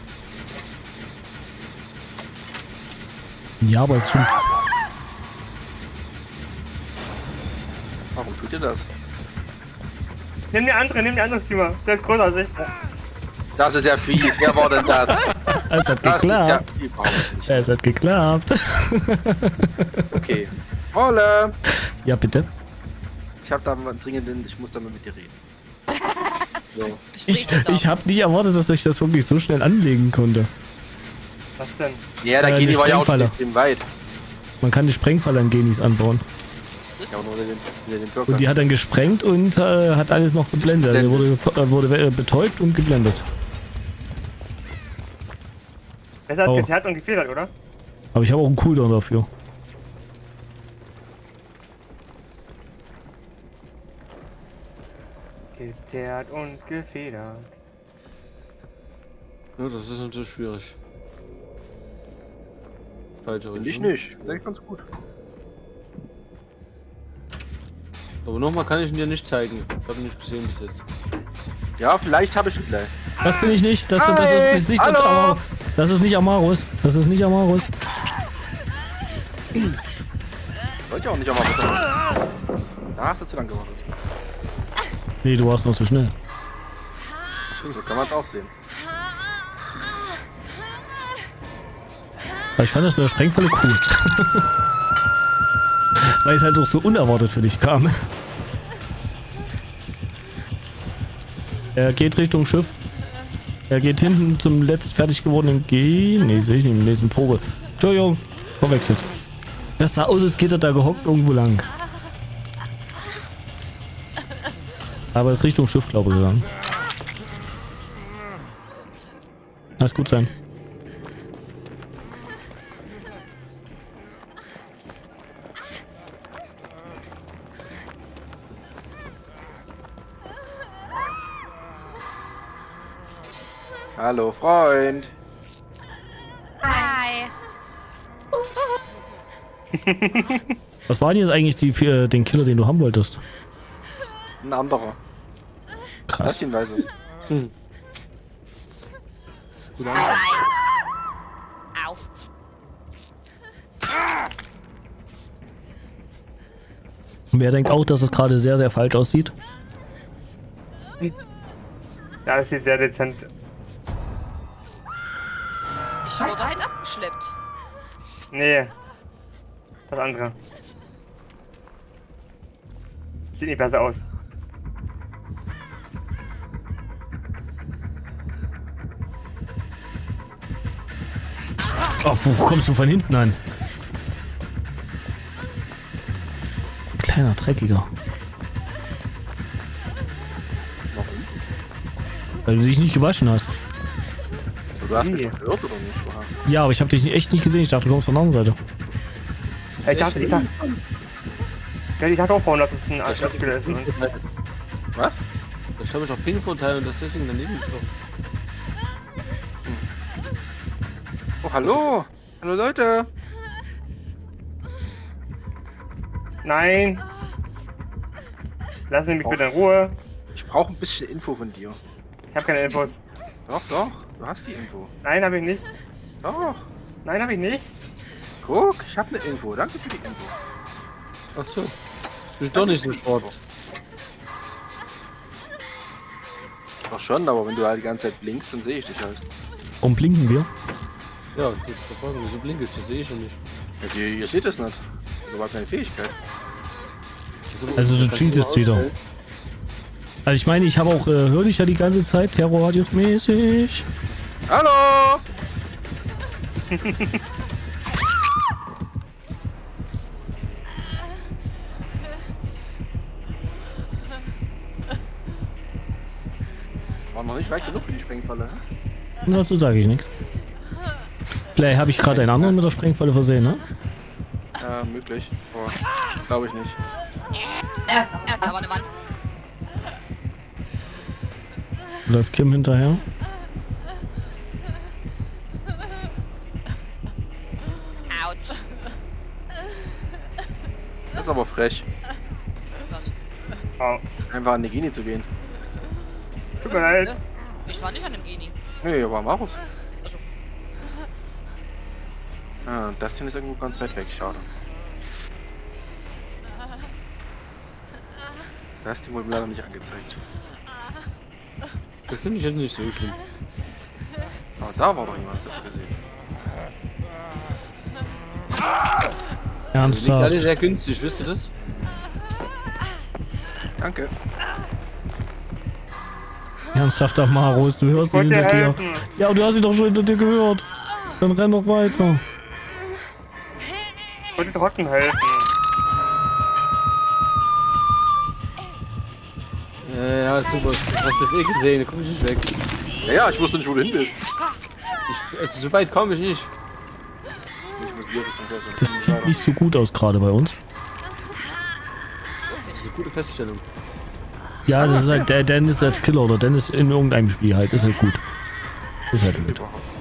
Ja, aber es ist schon. Warum tut ihr das? Nimm die andere Streamer. Der ist großartig. Das ist ja fies. Wer war denn das? Es hat Das geklappt. ist ja überhaupt nicht. Es hat geklappt. Okay. Rolle! Ja, bitte. Ich hab da mal dringenden, ich muss da mal mit dir reden. So. Ich habe nicht erwartet, dass ich das wirklich so schnell anlegen konnte. Was denn? Ja, der die Geni war ja auch schon Sprengfalle. extrem weit. Man kann die Sprengfalle an Genis anbauen. Ja, nur den Bürger. Und die hat dann gesprengt und hat alles noch geblendet. Also er wurde betäubt und geblendet. Besser als Oh. geteert und gefedert, oder? Aber ich habe auch einen Cooldown dafür. Geteert und gefedert. Ja, das ist natürlich schwierig. Falsche Finde ich Richtung. nicht. Finde ich ganz gut. Aber nochmal kann ich ihn dir nicht zeigen. Ich habe ihn nicht gesehen bis jetzt. Ja, vielleicht habe ich ihn gleich. Das bin ich nicht. Das Hi, ist nicht hallo. Amarus. Das ist nicht Amarus. Das ist nicht Amarus. Wollte ich auch nicht einmal was. Da hast du zu lange gewartet. Nee, du warst noch zu schnell. So kann man es auch sehen. Aber ich fand das mit der Sprengfalle cool. Weil es halt auch so unerwartet für dich kam. Er geht Richtung Schiff. Er geht hinten zum letzt fertig gewordenen G. Nee, sehe ich nicht. Nee, ist ein Vogel. Entschuldigung, verwechselt. Das sah aus, als geht er da gehockt irgendwo lang. Aber es ist Richtung Schiff, glaube ich, gegangen. Lass gut sein. Hallo, Freund. Hi. Was war denn jetzt eigentlich den Killer, den du haben wolltest? Ein anderer. Krass. Lass ihn weiß es. Gut an. Au. Und wer denkt auch, dass es gerade sehr, sehr falsch aussieht? Ja, das sieht sehr dezent. Ich wurde halt abgeschleppt. Nee. Das andere. Sieht nicht besser aus. Oh, wo kommst du von hinten an? Kleiner Dreckiger. Warum? Weil du dich nicht gewaschen hast. Du hast mich schon gehört oder nicht? Oder? Ja, aber ich habe dich echt nicht gesehen. Ich dachte, du kommst von der anderen Seite. Ja, ich dachte auch vorhin, dass es ein Spieler ist von uns. Was? Da habe ich auch Ping-Vorteil und das ist deswegen daneben gestorben. Oh, hallo! Hallo Leute! Nein! Lassen Sie mich bitte in Ruhe. Ich brauche ein bisschen Info von dir. Ich habe keine Infos. Doch, doch, du hast die Info. Nein, habe ich nicht. Doch, Nein, habe ich nicht. guck, ich habe eine Info. Danke für die Info. Ach so. Ich bin doch nicht so schwarz. Doch schon, aber wenn du halt die ganze Zeit blinkst, dann sehe ich dich halt. Und blinken wir? Ja, gut, verfolgen, wieso blinke ich? Das sehe ich ja nicht. Ja, ihr seht das nicht. Das ist aber keine Fähigkeit. Also du cheatest wieder. Also ich meine, ich habe auch, höre dich ja die ganze Zeit, Terrorradius mäßig. Hallo! War noch nicht weit genug für die Sprengfalle, hä? Und dazu sage ich nichts. Vielleicht habe ich gerade einen anderen mit der Sprengfalle versehen, ne? Ja, möglich. Aber glaube ich nicht. Ja, da war eine Wand. Läuft Kim hinterher. Autsch. Das ist aber frech. Was? Oh. Einfach an die Genie zu gehen. Tut mir leid. Ich war nicht an dem Genie. Nee, aber Marus. Also, Ah, das Ding ist irgendwo ganz weit weg, schade. Das Ding wurde mir leider nicht angezeigt. Das finde ich jetzt nicht so schlimm. Aber da war doch jemand, so gesehen. Die liegt alle Ernsthaft. sehr günstig, wisst ihr das? Danke. Ernsthaft, Amaros, du hörst Ich sie wollte dir hinter dir. helfen. Ja, du hast sie doch schon hinter dir gehört. Dann renn doch weiter. Ich wollte dir trotzdem helfen. Ja, super. Du hast mich eh gesehen, da komm ich nicht weg. Ja, ja, ich wusste nicht, wo du hin bist. Also, so weit komme ich nicht. Ich muss dir Richtung besser. Das sieht nicht so gut aus gerade bei uns. Das ist eine gute Feststellung. Ja, das ist halt der Dennis als Killer oder Dennis in irgendeinem Spiel halt. Ist halt gut. Ist halt gut.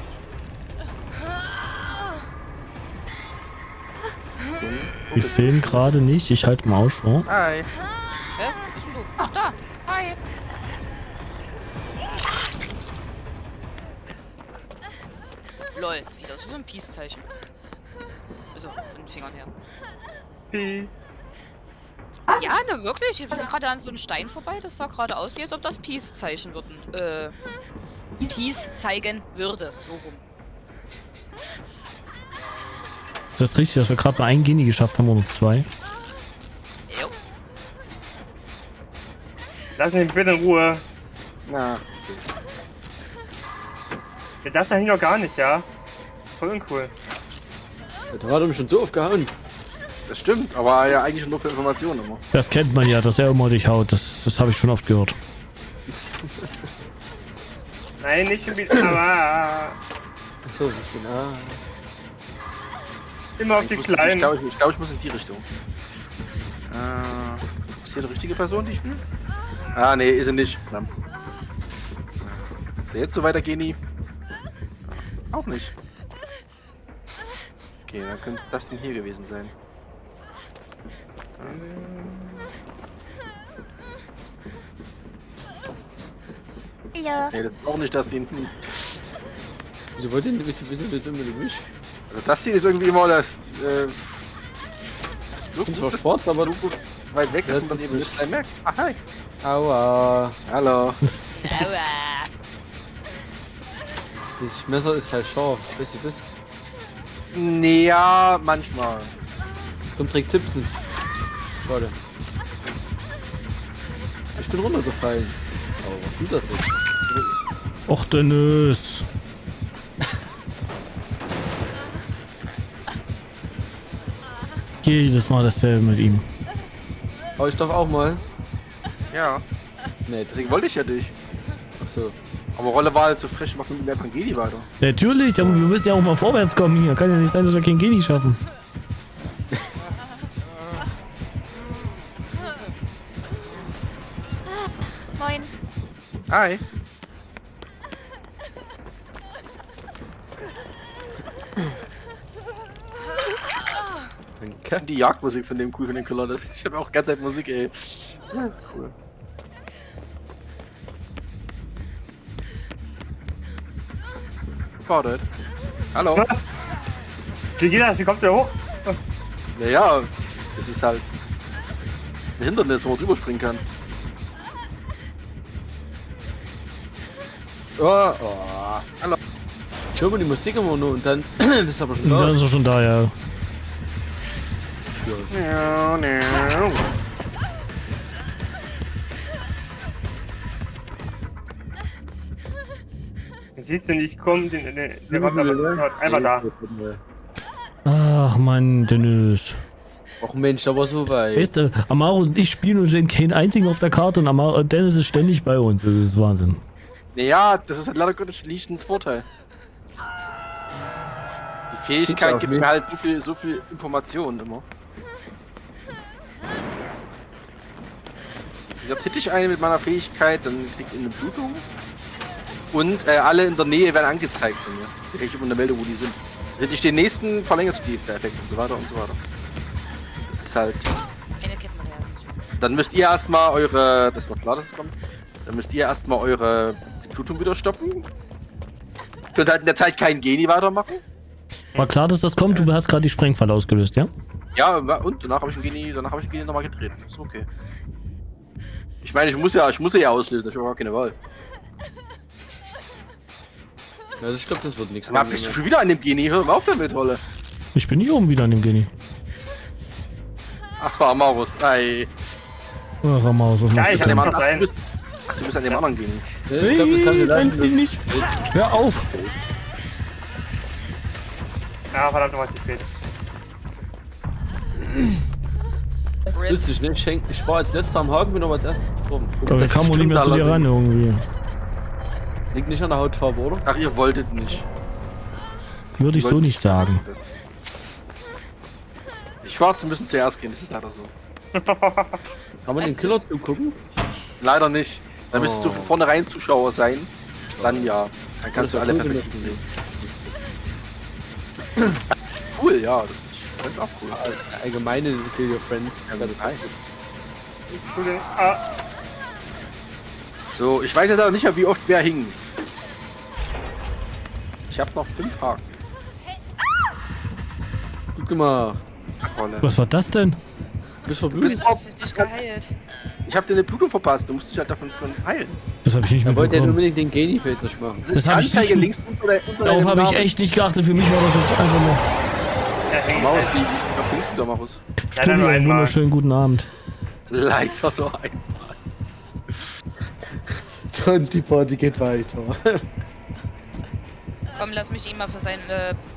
Ich sehe ihn gerade nicht. Ich halte mal Ausschau. Hi. hä? Wo bist denn du? Ach, da. Hi. Lol, sieht aus wie so ein Peace-Zeichen. Also, von den Fingern her. Peace. Ja, ne, wirklich. Ich bin gerade an so einem Stein vorbei. Das sah gerade aus, wie als ob das Peace-Zeichen würden. Peace zeigen würde. So rum. Ist das richtig, dass wir gerade mal einen Genie geschafft haben oder zwei? Jo. Lass mich bitte in Ruhe. Na, Ja, das hing doch gar nicht, ja? Voll uncool. Der hat mich schon so oft gehauen. das stimmt, aber ja eigentlich nur für Informationen immer. Das kennt man ja, dass er immer dich haut. Das habe ich schon oft gehört. Nein, nicht schon wieder. Aber Achso, ich bin. immer auf die Ich Kleinen. glaube, ich muss in die Richtung. Ist hier die richtige Person, die ich will? Ah, nee, ist sie nicht. Verdammt. Ist er jetzt so weiter, Genie? Auch nicht. Okay, dann könnte das denn hier gewesen sein. Ja. Nee, das ist auch nicht das Ding. Wieso wollt ihr denn jetzt unbedingt mich? Also das hier ist irgendwie immer das. So Ich bin zwar dass schwarz, aber so gut weit weg, dass man das eben nicht gleich merkt. Ah, hi. Aua. Hallo. Aua. Das Messer ist halt scharf. Weißt du das? Ja, manchmal. Komm, trägt 17. Schade. Ich bin runtergefallen. Aber was tut das jetzt? Och, Dennis. jedes Mal dasselbe mit ihm. Aber ich darf auch mal. Ja, Nee, deswegen wollte ich ja dich. Achso. Aber Rolle war halt so frisch, macht mit mehr Pangeli weiter. Natürlich, aber wir müssen ja auch mal vorwärts kommen hier. Kann ja nicht sein, dass wir kein Geni schaffen. Moin. Hi. Danke. Die Jagdmusik von dem cool, von dem Killer. Ich hab auch ganz Zeit Musik, ey. Das ist cool. Wartet. Hallo. Wie geht das? Wie kommst du da hoch? Naja, das ist halt ein Hindernis, wo man drüber springen kann. Oh, Hallo. ich höre mal die Musik immer nur und dann bist du aber schon Und dann da. ist er schon da, ja. Jetzt siehst du nicht, komm, der war einfach da. Ach Mann, Dennis. Ach Mensch, da war so weit. Weißt du, Amaro und ich spielen und sind keinen einzigen auf der Karte und Dennis ist ständig bei uns. Das ist Wahnsinn. Naja, das ist halt leider Gottes Legions Vorteil. Die Fähigkeit gibt mir halt so viel Informationen immer. Wie gesagt, hitte ich einen mit meiner Fähigkeit, dann kriegt ihr eine Blutung. Und alle in der Nähe werden angezeigt von mir. Da kriege ich immer eine Meldung, wo die sind. Hitte ich den nächsten, verlängert sich der Effekt und so weiter und so weiter. Das ist halt. Eine Kettenreaktion. Dann müsst ihr erstmal eure. Das war klar, dass es kommt. Dann müsst ihr erstmal eure die Blutung wieder stoppen. Könnt halt in der Zeit keinen Geni weitermachen. War klar, dass das kommt, du hast gerade die Sprengfalle ausgelöst, ja? Ja, und danach habe ich einen Geni nochmal gedreht. Ist okay. Ich meine, ich muss ja auslösen, ich habe gar keine Wahl. Also ich glaube, das wird nichts. Aber bist du schon wieder an dem Geni? Hör mal auf damit, Holle. Ich bin hier oben wieder an dem Geni. Ach, war Amarus. Ey. Ach, Amaro, was Ja, machst ich du hatte denn? mal- Du bist an dem anderen Geni. Ja, ich glaube, das kannst du Nein, leider nicht. Hör auf! Ja, verdammt nochmal zu spät. Rip. Lustig, ne? Ich war als letzter am Haken, bin aber als erstes gestorben. Aber wir kamen auch nicht mehr zu dir ran irgendwie. Liegt nicht an der Hautfarbe, oder? Ach, ihr wolltet nicht. Würde ich so nicht sagen. Die Schwarzen müssen zuerst gehen, das ist leider so. Kann man den Killer zugucken? Leider nicht. Dann müsstest du von vornherein Zuschauer sein. Dann ja. Dann kannst du alle Das war cool Perspektiven sehen. Cool, ja, das ist auch cool. Allgemeine Kill Your Friends. Ja, das Nein. Ah, So, ich weiß ja da nicht mehr, wie oft wer hing. Ich habe noch 5 Haken. Gut gemacht. Rolle. Was war das denn? Bist Du verblutet. bist Hast du dich geheilt? Ich habe dir eine Blutung verpasst, du musst dich halt davon schon heilen. Das habe ich nicht Er wollte ja mitbekommen. unbedingt den Geni-Feld machen. Das ist die hab ich Anzeige nicht- links unter Darauf deinem habe ich Namen. echt nicht geachtet. Für mich war das jetzt einfach nur. er hängt Maus, halt. wie verflinkst du da, Marus? Leider nur Studio, einen einmal. wunderschönen guten Abend. Leider nur einmal. Und die Party geht weiter. Komm, lass mich ihn mal für sein,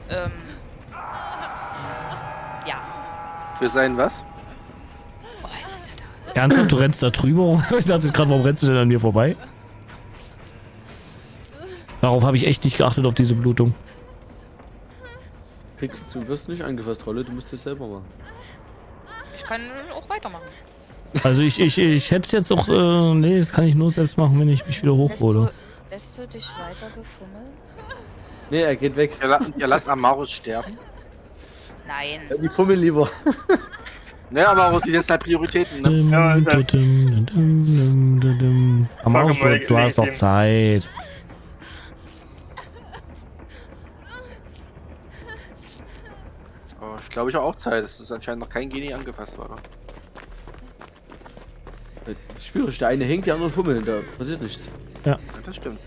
ja. Für sein was? Oh, jetzt ist er da. Ernsthaft, du rennst da drüber? Ich dachte jetzt gerade, warum rennst du denn an mir vorbei? Darauf habe ich echt nicht geachtet, auf diese Blutung. Du wirst nicht angefasst, Rolle, du musst es selber machen. Ich kann auch weitermachen. Also ich hätte es jetzt auch, nee, das kann ich nur selbst machen, wenn ich mich wieder hochhole. Lässt du dich weiter befummeln? Nee, er geht weg. Ihr lasst Amarus sterben. Nein. Die Fummel lieber. Ne, Amarus, die jetzt halt Prioritäten, ne? Ja, ist das- Amaro, Sag mal, du hast doch legitim. Zeit. Oh, ich glaube, ich habe auch Zeit. Es ist anscheinend noch kein Geni angefasst, oder? Schwierig, der eine hängt, die anderen fummeln, da passiert nichts. Ja, das stimmt.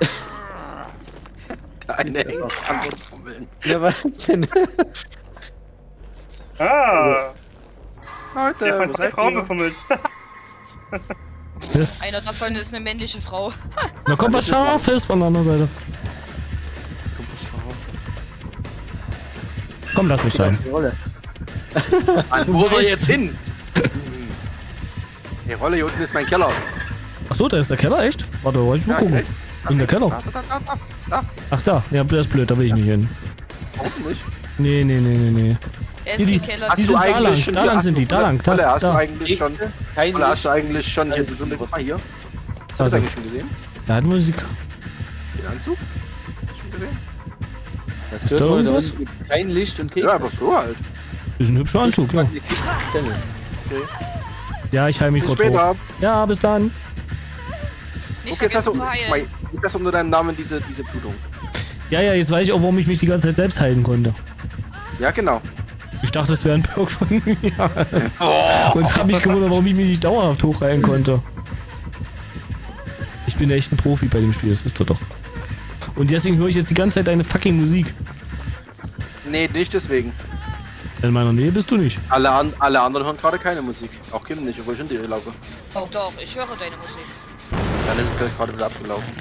Der eine hängt, der andere fummeln. Ja, was denn? Ah, Leute, der wo hat zwei seid Frauen ihr? befummelt. Einer davon ist eine männliche Frau. Da kommt was Scharfes von der anderen Seite. Komm, was Scharfes. Komm, lass mich sein. Rolle. Mann, wo soll ich jetzt hin? Die Rolle, hier unten ist mein Keller. Achso, da ist der Keller, echt? Warte, wollte ich mal gucken. rechts. In der Keller. Da. Ach da, ja, das ist blöd, da will ich nicht hin. Warum nicht? Nee. Er Die- ist kein Keller. Hast Die du sind da lang, eigentlich schon da lang sind die, da lang, da, Rolle, hast du da. eigentlich schon... Kein Rolle, hast Licht. du eigentlich schon hier... Guck mal hier. Hast du das Also. eigentlich schon gesehen? Er hat Musik. Den Anzug? Hast du schon gesehen? Das Ist gehört da wohl irgendwas? dazu. Kein Licht und Kekse. Ja, aber so halt. Ist ein hübscher Anzug, ja. Dennis. Okay. Ja, ich heile mich Bis kurz hoch. später. Ja, bis dann. Nicht Guck, jetzt hast vergessen du... zu heilen. Jetzt hast du unter deinem Namen diese Blutung. Ja, jetzt weiß ich auch, warum ich mich die ganze Zeit selbst heilen konnte. Ja, genau. Ich dachte, das wäre ein Perk von mir. Und habe mich gewundert, warum ich mich nicht dauerhaft hochheilen konnte. Ich bin echt ein Profi bei dem Spiel, das wisst ihr doch. Und deswegen höre ich jetzt die ganze Zeit deine fucking Musik. Nee, nicht deswegen. In meiner Nähe bist du nicht. Alle anderen hören gerade keine Musik. Auch Kim nicht, obwohl ich in die laufe. Oh, doch, ich höre deine Musik. Dann ist es gerade wieder abgelaufen.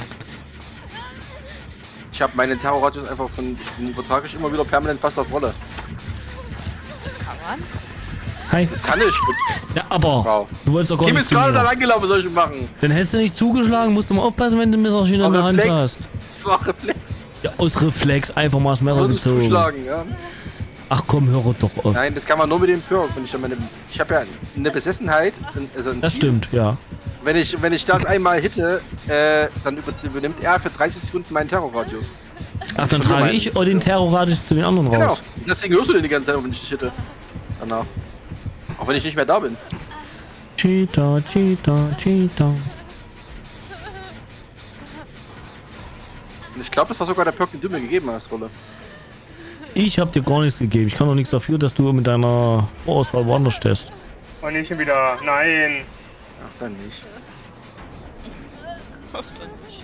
Ich habe meine Terrorradios einfach von... Den übertrage ich immer wieder permanent fast auf Rolle. Das kann man. Hi. Das kann ich. Ja, aber Wow. du wolltest doch gar Kim nicht ist gerade da zuschlagen. lang gelaufen, was soll ich machen? Dann hättest du nicht zugeschlagen, musst du mal aufpassen, wenn du ein Messerchen in der Hand Reflex. hast. Das war Reflex. Ja, aus Reflex einfach mal das Messer Muss ich gezogen. zuschlagen, ja. Ach komm, hör doch auf. Nein, das kann man nur mit dem Perk. Wenn ich habe ja eine Besessenheit. Also ein Das Ziel. stimmt, ja. Wenn ich das einmal hitte, dann übernimmt er für 30 Sekunden meinen Terrorradius. Ach, dann trage ich den Terrorradius zu den anderen Genau. raus. Deswegen hörst du den die ganze Zeit, wenn ich dich hitte. Danach. Auch wenn ich nicht mehr da bin. Cheater. Und ich glaube, das war sogar der Perk, den du mir gegeben hast, Rolle. Ich hab dir gar nichts gegeben. Ich kann doch nichts dafür, dass du mit deiner Vorauswahl woanders stehst. Und nicht schon wieder. Nein. Ach, dann nicht. Ach, dann nicht.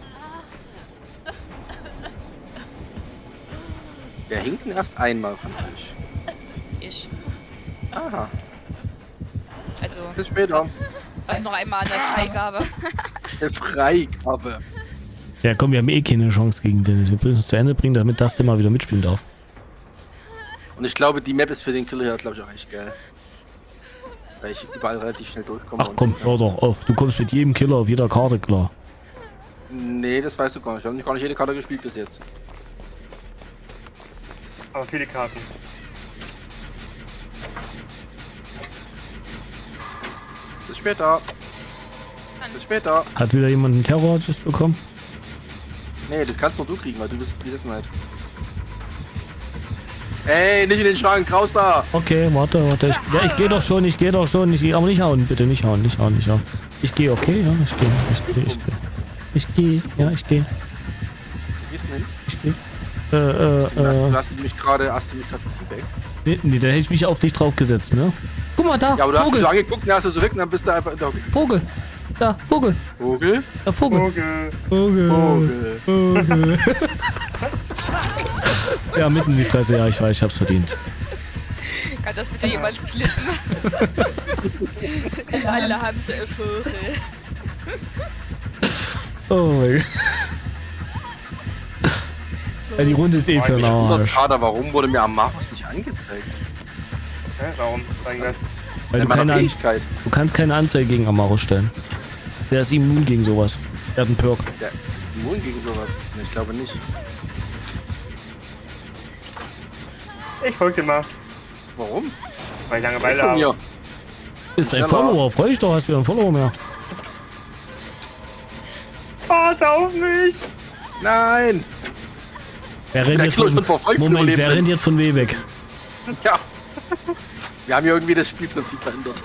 Wir hinken erst einmal von euch. Ich. Aha. Also, Bis später. was noch einmal an der Freigabe. Freigabe. Ja komm, wir haben eh keine Chance gegen Dennis. Wir müssen es zu Ende bringen, damit das mal wieder mitspielen darf. Und ich glaube, die Map ist für den Killer hier, glaube ich, auch echt geil. Weil ich überall relativ schnell durchkomme. Ach komm, hör doch auf. Du kommst mit jedem Killer auf jeder Karte klar. Nee, das weißt du gar nicht. Wir haben gar nicht jede Karte gespielt bis jetzt. Aber viele Karten. Bis später. Bis später. Hat wieder jemand einen Terrorradius bekommen? Nee, das kannst nur du kriegen, weil du bist Besessenheit. Ey, nicht in den Schrank, raus da! Okay, warte. Ich gehe doch schon. Aber nicht hauen, bitte nicht hauen. Ich gehe, okay, ja, ich gehe. Ja, ich gehe. Wo gehst du denn hin? Ich gehe. Hast du mich gerade feedback? Nee, da hätte ich mich auf dich draufgesetzt, ne? Guck mal da, Ja, aber du hast mich Vogel, so angeguckt, dann hast du so weg und dann bist du einfach in der Vogel. Da, Vogel. Vogel? Da, Vogel. Vogel. Vogel. Ja, mitten in die Fresse, ja, ich weiß, ich hab's verdient. Kann das bitte jemand klippen? Alle haben sie einen Vogel. Oh mein Gott. Ja, die Runde ist eh für den Mich wundert Arsch. gerade, warum wurde mir Amaros nicht angezeigt? Hä, warum? Sag ich das? Weil du, In meiner keine, Fähigkeit. du kannst keine Anzeige gegen Amaro stellen. Der ist immun gegen sowas. Der hat einen Perk. Der ist immun gegen sowas. Nee, ich glaube nicht. Ich folge dir mal, Warum? weil ich Weg Langeweile von habe. mir. Ist ein Schneller. Follower. Freu dich doch, hast wieder einen Follower mehr. Warte auf mich! Wer Nein! rennt Der jetzt Klo ist von... schon verfolgt, Moment, überlebt wer drin. rennt jetzt von W weg? Ja. Wir haben hier irgendwie das Spielprinzip verändert.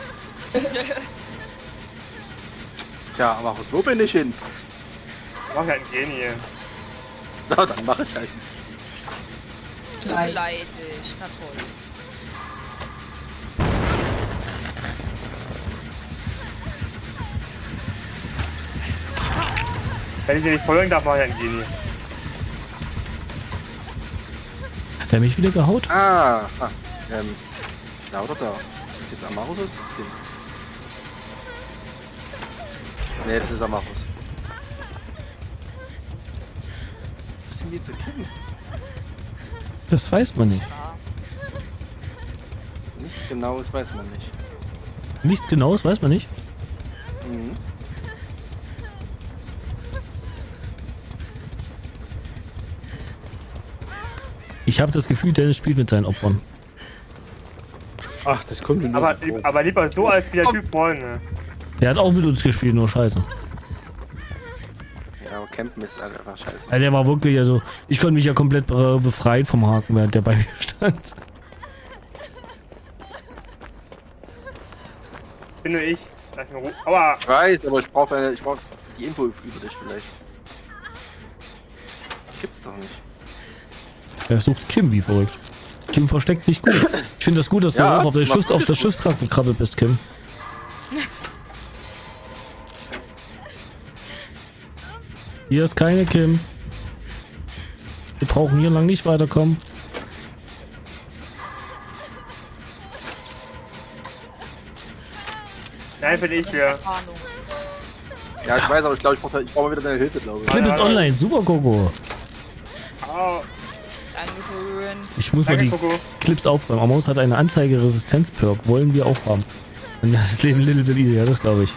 Tja, Amaros, wo bin ich hin? Mach ja einen Genie. Na, dann mache ich halt. So beleidigt. Na toll. Wenn ich dir nicht folgen darf, mach ich einen Genie. Hat er mich wieder gehaut? Da oder da? Ist das jetzt Amaros oder ist das Kind? Nee, das ist Amaros. Was sind die zu kennen? Das weiß man nicht. Nichts Genaues weiß man nicht. Nichts Genaues, weiß man nicht. Mhm. Ich habe das Gefühl, Dennis spielt mit seinen Opfern. Ach, das kommt mir nur Aber, so vor. aber lieber so als wie der Typ vorhin, ne? Der hat auch mit uns gespielt, nur scheiße. Ja, aber Campen ist halt einfach scheiße. Ja, der war wirklich, also, ich konnte mich ja komplett befreit vom Haken, während der bei mir stand. Bin nur ich. Lass mich ruhig. Aua! Ich weiß, aber ich brauche die Info über dich vielleicht. Gibt's doch nicht. Er sucht Kim wie verrückt. Kim versteckt sich gut. Ich finde das gut, dass du Ja, auch auf, macht auf gut. das Schiffswrack gekrabbelt bist, Kim. Hier ist keine Kim. Wir brauchen hier lang nicht weiterkommen. Nein, bin ich hier. Ahnung. Ja, ich weiß, aber ich glaube, ich brauche mal wieder deine Hilfe, glaube ich. Clip ist online, super Coco. Au. Dankeschön. Ich muss mal Danke, die Coco. Clips aufräumen. Amos hat eine Anzeige-Resistenzperk. Wollen wir auch haben. Und das ist Leben Little Bit Easy, ja, das glaube ich.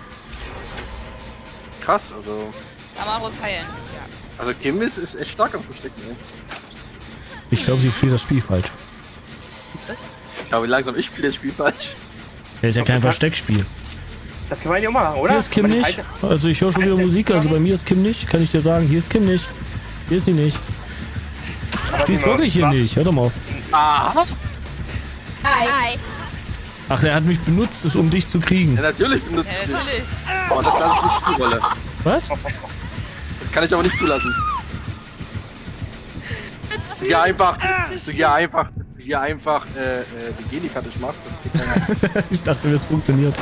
Krass, also. Amaros heilen. Ja. Also Kim ist echt stark am Verstecken, ey. Ich glaube, sie spielt das Spiel falsch. Ich glaube, langsam ich spiele das Spiel falsch. Das ist ja kein Versteckspiel. Das kann man ja auch machen, oder? Hier ist Kim Aber die nicht. alte- Also ich höre schon wieder Musik, also bei mir ist Kim nicht. Kann ich dir sagen, hier ist Kim nicht. Hier ist sie nicht. aber Sie ist die mal- wirklich hier nicht. Hör doch mal auf. Ah! Hi. Ach, der hat mich benutzt, um dich zu kriegen. Ja, natürlich benutzt Ja, sie. natürlich. Aber das lasse ich nicht zu, Rolle. Was? Das kann ich aber nicht zulassen. Hier einfach die Geni fertig machst, das geht keiner. Ich dachte, das funktioniert.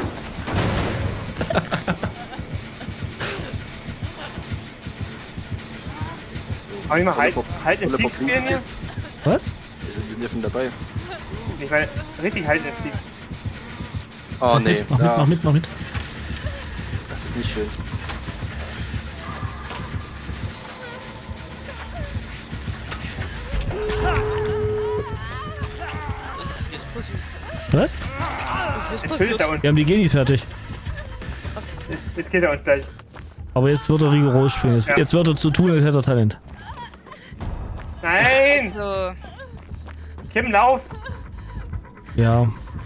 Hab ich mal Volle halt in volle Sieg spielen hier? Was? Wir sind ja schon dabei. Ich meine, richtig halt in Sieg. Oh nee, Mach mit, ja, mach mit, mach mit. das ist nicht schön. Jetzt passiert. Was? Jetzt Jetzt tötet er uns. Wir haben die Genis fertig. Jetzt geht er uns gleich. Aber jetzt wird er rigoros spielen. Jetzt, Ja. jetzt wird er zu tun, als hätte er Talent. Nein! So. Kim, lauf! Ja.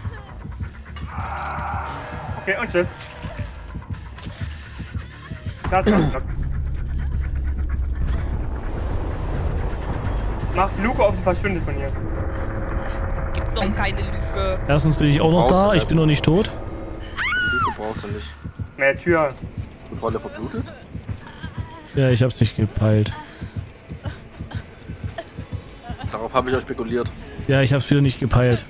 Okay, und tschüss. Das ist Block. Macht die Luke auf und verschwindet von hier. Gibt doch keine Lüge. Erstens bin ich auch noch da. Ich bin noch nicht tot. Die Luke brauchst du nicht. Mehr Tür. Die Rolle verblutet? Ja, ich hab's nicht gepeilt. Darauf habe ich auch spekuliert. Ja, ich hab's wieder nicht gepeilt.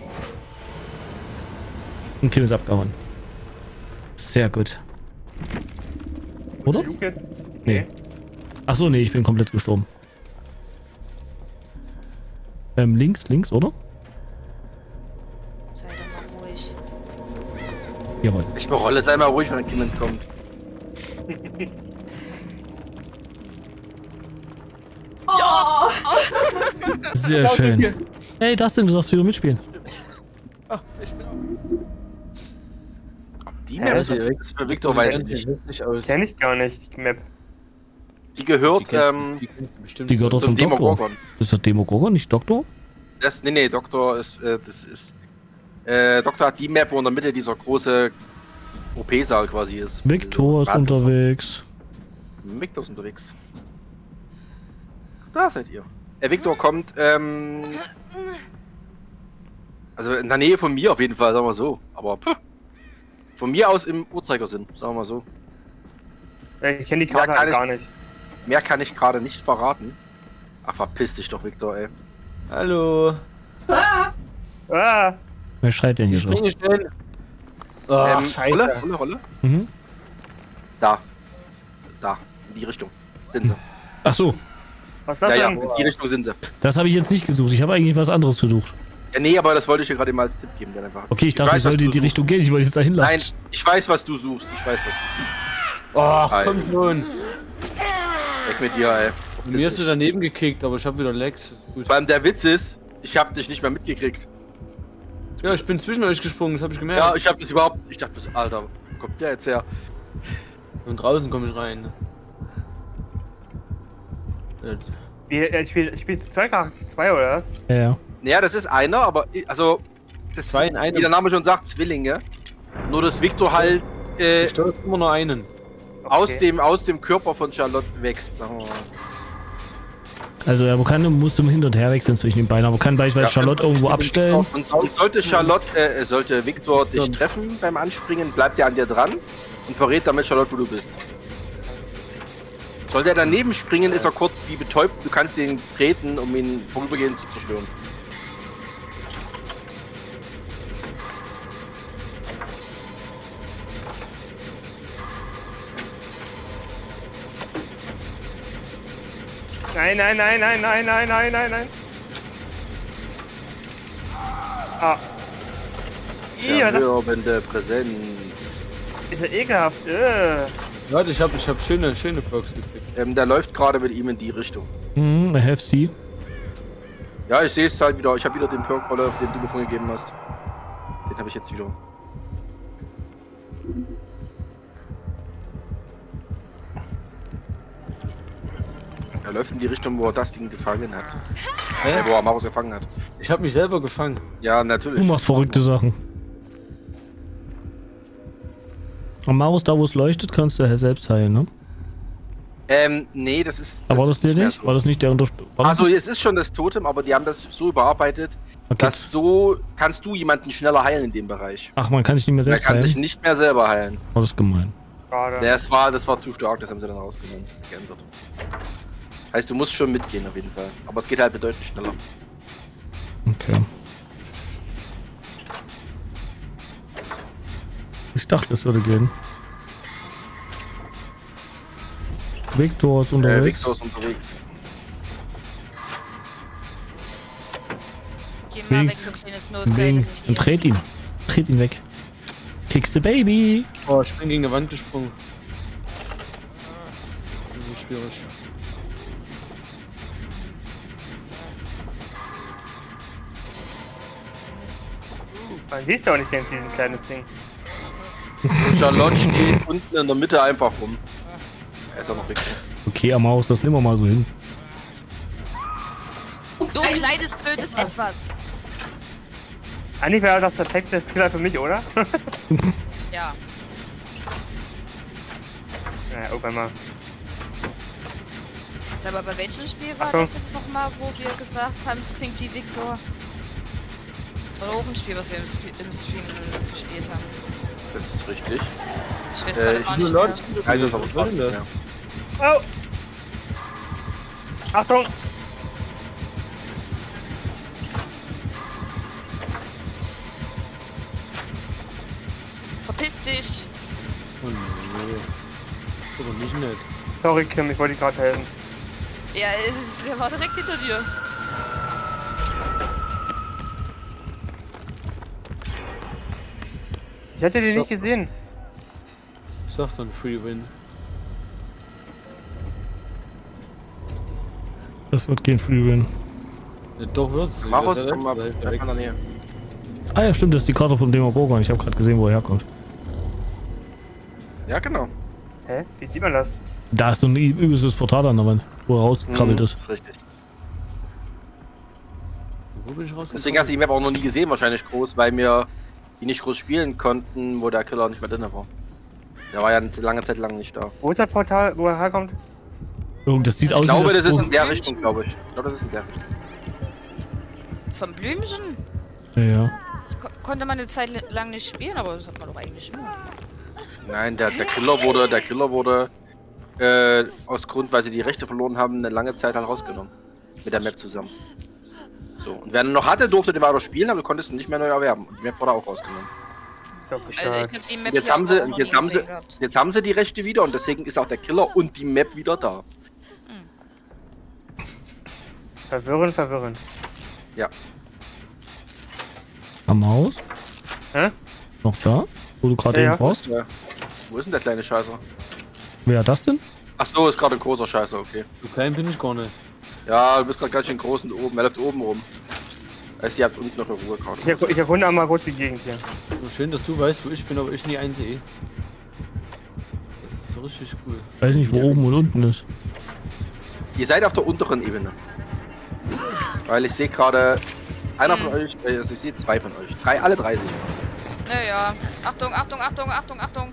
Und Kim ist abgehauen. Sehr gut. Oder? Die Luke jetzt? Nee. Ach so, nee, ich bin komplett gestorben. Links, oder? Sei doch mal ruhig. Jawohl. Ich berolle, sei mal ruhig, wenn ein Kind entkommt. Sehr schön. Hey, Dustin, du darfst wieder mitspielen. Ach, ich bin Die Map ist für Victor weiß ich nicht. nicht aus. Kenn ich gar nicht, die Map. Die gehört Die kennst du bestimmt. Die gehört doch zum zum Doktor. Demogorgon. Ist das Demogorgon, nicht Doktor? Nee, Doktor ist, das ist, Doktor hat die Map, wo in der Mitte dieser große OP-Saal quasi ist. Victor ist Dieser Wand- unterwegs. Victor ist unterwegs. Da seid ihr. Victor kommt, also in der Nähe von mir auf jeden Fall, sagen wir so. Aber von mir aus im Uhrzeigersinn, sagen wir mal so. Ich kenne die Karte Ja, halt gar nicht. Mehr kann ich gerade nicht verraten. Ach, verpiss dich doch, Victor, ey. Hallo. Ah! Wer schreit denn hier so? Springe schnell. Oh, scheiße. Rolle. Mhm. Da. Da. In die Richtung. Sind sie. Ach so, Was ist das Ja, denn? in die Richtung sind sie. das habe ich jetzt nicht gesucht. Ich habe eigentlich was anderes gesucht. Ja, nee, aber das wollte ich dir gerade mal als Tipp geben. Dann einfach. Okay, ich dachte, weiß, ich sollte was in die du Richtung gehen. Ich wollte jetzt dahin Nein, laufen. ich weiß, was du suchst. Ich weiß, was du Ach, Alter. komm schon. suchst. Weg mit dir, ey. Mir hast du daneben gekickt, aber ich hab wieder leckt. Gut. Vor allem der Witz ist, ich hab dich nicht mehr mitgekriegt. Ja, ich bin zwischen euch gesprungen, das habe ich gemerkt. Ja, ich hab das überhaupt. Ich dachte, Alter, wo kommt der jetzt her? Und draußen komme ich rein. Spielst du zwei oder was? Ja, ja. Naja, das ist einer, aber also. Das Zwei in einem. Wie der Name schon sagt, Zwillinge. Nur dass Victor halt Ich steuere immer nur einen. Okay. aus dem Körper von Charlotte wächst, sagen wir mal. Also er muss im Hin und Her wechseln zwischen den beiden, aber kann beispielsweise Charlotte irgendwo abstellen. Und sollte Victor dich treffen beim Anspringen, bleibt er an dir dran und verrät damit Charlotte, wo du bist. Sollte er daneben springen, ist er kurz wie betäubt, du kannst ihn treten, um ihn vorübergehend zu zerstören. Nein. Ah. Was Zermürbende Präsenz. ist ja ekelhaft. Leute, ich hab schöne Perks gekriegt. Der läuft gerade mit ihm in die Richtung. I have see. Ja, ich sehe es halt wieder. Ich habe wieder den Perk-Roller, auf den du mir vorhin gegeben hast. Den habe ich jetzt wieder. Er läuft in die Richtung, wo er das Ding gefangen hat. Wo er Marus gefangen hat. Ich habe mich selber gefangen. Ja, Du natürlich. machst verrückte Sachen. Am Marus, da wo es leuchtet, kannst du ja selbst heilen, ne? Nee, das ist. Aber war das dir mehr nicht? so. War das nicht der Unterstützung? Also, es ist schon das Totem, aber die haben das so überarbeitet, Okay. dass so kannst du jemanden schneller heilen in dem Bereich. Ach, man kann sich nicht mehr Er selbst kann sich heilen? nicht mehr selber heilen. Oh, das ist gemein. Schade. Das war zu stark, das haben sie dann rausgenommen, geändert. Heißt, du musst schon mitgehen auf jeden Fall. Aber es geht halt bedeutend schneller. Okay. Ich dachte, es würde gehen. Victor ist unterwegs. Victor ist unterwegs. Geh mal weg, Links. so kleines notgeiles Und Vieh. dreht ihn. Dreht ihn weg. Kickst the baby. Oh, ich bin gegen die Wand gesprungen. Das ist schwierig. Man siehst ja auch nicht diesen kleines Ding. Charlotte steht unten in der Mitte einfach rum. Er ist auch noch Victor. Okay, am Maus, das nehmen wir mal so hin. Du kleines blödes Etwas. Eigentlich wäre das perfekte Trailer für mich, oder? Ja. Naja, irgendwann mal. Sag mal, bei welchem Spiel war Achtung. das jetzt nochmal, wo wir gesagt haben, es klingt wie Victor? Das war doch auch ein Spiel, was wir im Stream gespielt haben. Das ist richtig. Ich weiß gerade gar nicht mehr. Also ist aber Was ist denn das? ja. Oh! Achtung! Verpiss dich! Oh nee. Das ist aber nicht nett. Sorry, Kim, ich wollte dir gerade helfen. Ja, er war direkt hinter dir. Ich hätte den nicht gesehen. Ich sag dann Free Win. Das wird kein Free Win. Ja, doch wird's. Marus, Der komm mal, hilft bleib weg. mal in der Nähe. Ah ja, stimmt, das ist die Karte von Demagogon. Ich habe gerade gesehen, wo er herkommt. Ja, genau. Hä? Wie sieht man das? Da ist so ein übelstes Portal an der Wand, wo er rausgekrabbelt ist. Ist richtig. Wo bin ich rausgekommen? Deswegen hast du die Map auch noch nie gesehen, wahrscheinlich groß, weil wir die nicht groß spielen konnten, wo der Killer nicht mehr drin war. Der war ja eine lange Zeit lang nicht da. Wo ist das Portal, wo er herkommt? Das sieht aus Ich glaube, wie das ist Pro- in der Richtung, glaube ich. Ich glaube, das ist in der Richtung. Vom Blümchen? Ja. Das konnte man eine Zeit lang nicht spielen, aber das hat man doch eigentlich immer. Nein, der Killer wurde aus Grund, weil sie die Rechte verloren haben, eine lange Zeit halt rausgenommen. Mit der Map zusammen. So, und wer ihn noch hatte, durfte den weiter spielen, aber du konntest ihn nicht mehr neu erwerben. Und die Map wurde auch rausgenommen. Ist auch Also bescheuert. ich glaube, die Map Jetzt hier haben sie, auch noch jetzt nie haben sie, gesehen gehabt. jetzt haben sie die Rechte wieder und deswegen ist auch der Killer und die Map wieder da. Verwirrend, verwirrend. Ja. Am Haus? Hä? Noch da? Wo du gerade Ja, eben warst? Ja. Wo ist denn der kleine Scheißer? Wer hat das denn? Ach so, ist gerade ein großer Scheißer, okay. So klein bin ich gar nicht. Ja, du bist gerade ganz schön groß und oben, er läuft oben rum. Heißt, ihr habt unten noch eine Ruhekarte. Ich erkunde einmal kurz die Gegend hier. So schön, dass du weißt, wo ich bin, aber ich nie einsehe. Das ist so richtig cool. Weiß nicht, wo oben und unten ist. Ihr seid auf der unteren Ebene. Weil ich sehe gerade einer von euch, also ich sehe zwei von euch. Alle drei sicher. Naja. Achtung, Achtung, Achtung, Achtung, Achtung.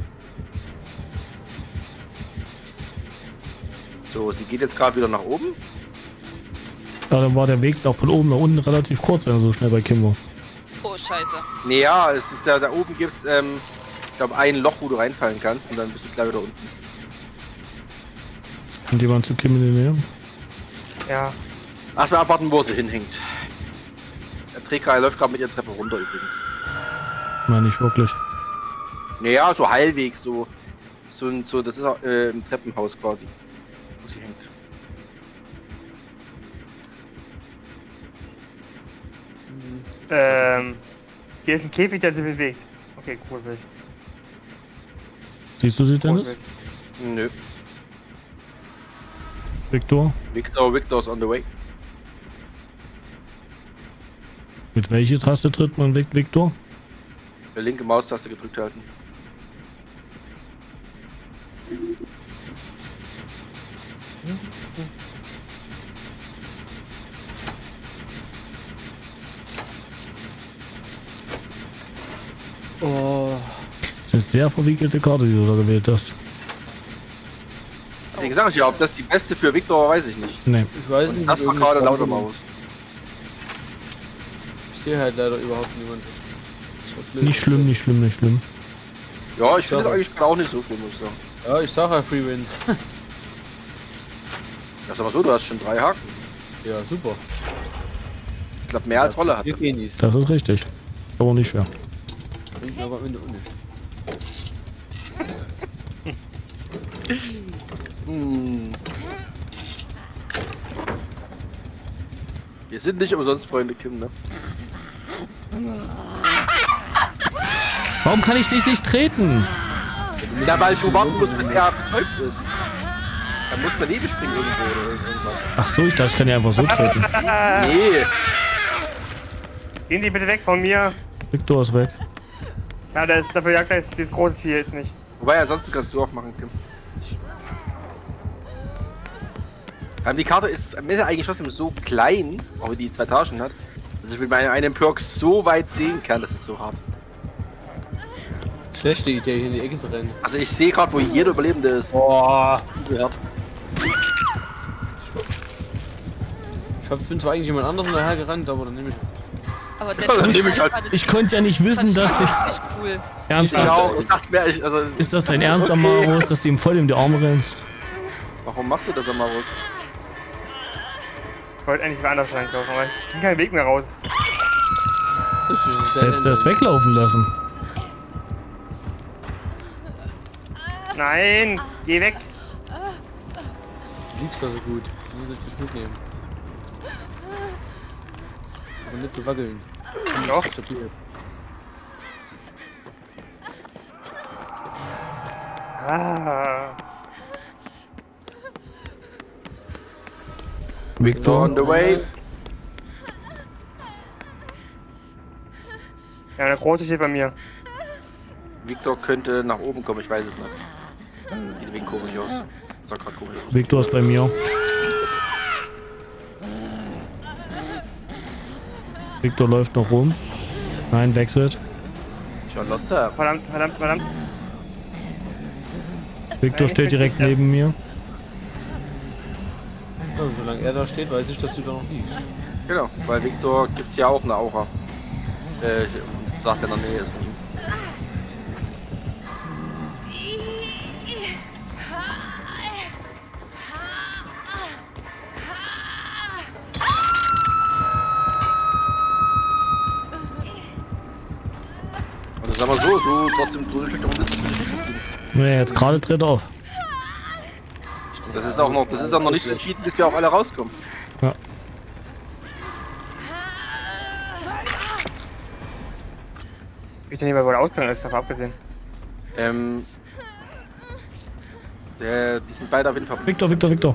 So, sie geht jetzt gerade wieder nach oben. Ja, dann war der Weg auch von oben nach unten relativ kurz, wenn er so schnell bei Kim war. Oh, scheiße. Naja, es ist ja, da oben gibt's, ich glaube, ein Loch, wo du reinfallen kannst und dann bist du gleich wieder unten. Und jemand zu Kim in die Nähe? Ja. Erstmal abwarten, wo sie hinhängt. Der Träger läuft gerade mit ihrer Treppe runter übrigens. Nein, nicht wirklich. Naja, so halbwegs, so, das ist im Treppenhaus quasi, wo sie hängt. Hier ist ein Käfig, der sich bewegt. Okay, gruselig. Siehst du sie, Dennis? Gruselig. Nö. Victor? Victor's on the way. Mit welcher Taste tritt man weg, Victor? Linke Maustaste gedrückt halten. Oh. Das ist eine sehr verwickelte Karte, die du da gewählt hast. Deswegen sage ich ja, ob das die beste für Victor war, weiß ich nicht. Nee. Ich weiß Und nicht. das war gerade lauter Maus. Ich sehe halt leider überhaupt niemanden. Nicht schlimm, nicht schlimm, nicht schlimm. Ja, ich finde es eigentlich gerade auch nicht so schlimm, muss ich sagen. Ja, ich sag ja Free Win. Ja, sag mal so, du hast schon 3 Haken. Ja, super. Ich glaube, mehr als Rolle hat. Wir gehen nicht. Das ist richtig. Aber nicht schwer. Bringt aber am Ende auch nicht. Wir sind nicht umsonst Freunde, Kim, ne? Warum kann ich dich nicht treten? Ja, weil du warten musst, bis er betäubt ist. Er muss daneben springen irgendwo oder irgendwas. Ach so, ich dachte, ich kann ja einfach so treten. Nee. Gehen Sie bitte weg von mir. Victor ist weg. Ja, dafür jagt er dieses große Tier jetzt nicht. Wobei, ansonsten kannst du auch machen, Kim. Die Karte ist eigentlich trotzdem so klein, auch wenn die 2 Etagen hat, dass ich mit meinem einen Perk so weit sehen kann, das ist so hart. Schlechte Idee, hier in die Ecke zu rennen. Also ich sehe gerade, wo jeder Überlebende ist. Boah. Hart. Ich bin zwar eigentlich jemand anders hinterher gerannt, aber dann nehme ich. Aber der Dann nehme ich halt. Ich konnte ja nicht wissen, dass dich... richtig cool. Ernsthaft? Ich dachte mir, also... Ist das dein Ernst, Amaros, dass du ihm voll in die Arme rennst? Warum machst du das, Amaros? Ich wollte eigentlich woanders reinlaufen, aber ich bin keinen Weg mehr raus. Du hättest das weglaufen lassen. Nein, geh weg. Du liebst das so gut. Du musst dich mitnehmen. Und nicht zu wackeln. Doch. Stabil. Ah. Victor? On the way. Ja, der große steht bei mir. Victor könnte nach oben kommen, ich weiß es nicht. Sieht wegen komisch aus. Sah gerade komisch aus. Victor ist bei mir. Victor läuft noch rum. Nein, wechselt. Charlotte. Verdammt, verdammt, verdammt. Victor Nein, steht direkt nicht. neben mir. Ja, solange er da steht, weiß ich, dass du da noch liegst. Genau, weil Victor gibt ja auch eine Aura. Sagt, wenn er in der Nähe ist. Und sag mal so, du trotzdem so schlecht bist. Nee, jetzt gerade tritt auf. Das ist auch noch nicht so entschieden, bis wir auch alle rauskommen. Ja. Ich weiß nicht mehr, wo der Ausgang ist, davon abgesehen. Die sind beide auf jeden Fall. Victor, Victor, Victor.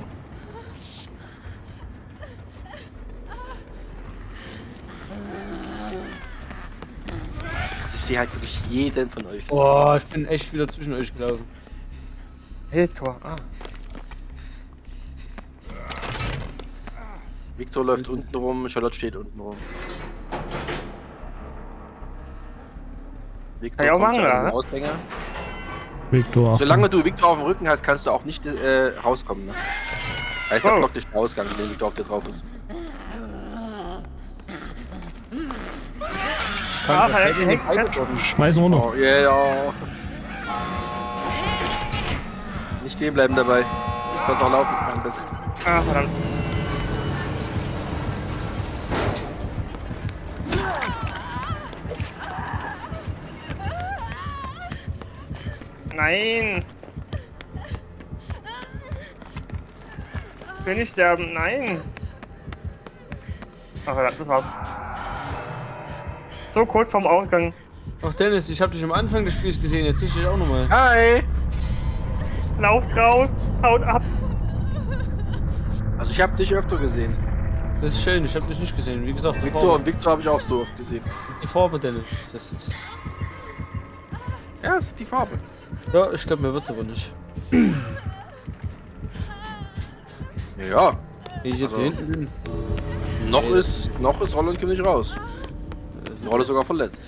sehe halt wirklich jeden von euch. Boah, ich bin echt wieder zwischen euch gelaufen. Hey, Tor. Ah. Victor läuft unten rum, Charlotte steht unten rum. Victor Kann ich auch kommt machen, zu ja, einem ne? Ausgänger. Victor. Solange du Victor auf dem Rücken hast, kannst du auch nicht rauskommen, ne? Heißt, der Oh. blockt dich den Ausgang, wenn Victor auf dir drauf ist. Ah, hängt fest. Schmeißen wir noch. Oh, yeah. Nicht stehen bleiben dabei. Du kannst auch laufen, am besten. Ah, verdammt. Nein! Ich will nicht sterben, nein! Ach, verdammt, das war's. So kurz vorm Ausgang. Ach Dennis, ich hab dich am Anfang des Spiels gesehen, jetzt sehe ich dich auch nochmal. Hi! Lauft raus, haut ab! Also ich habe dich öfter gesehen. Das ist schön, ich hab dich nicht gesehen. Wie gesagt, die Victor Farbe. habe ich auch so oft gesehen. Die Farbe, Dennis. Das ist... Ja, es ist die Farbe. Ja, ich glaube, mir wird's aber nicht. Ja, Wenn ich jetzt Also- hier hinten bin. noch ist Roland Kim nicht raus. Die Rolle ist sogar verletzt.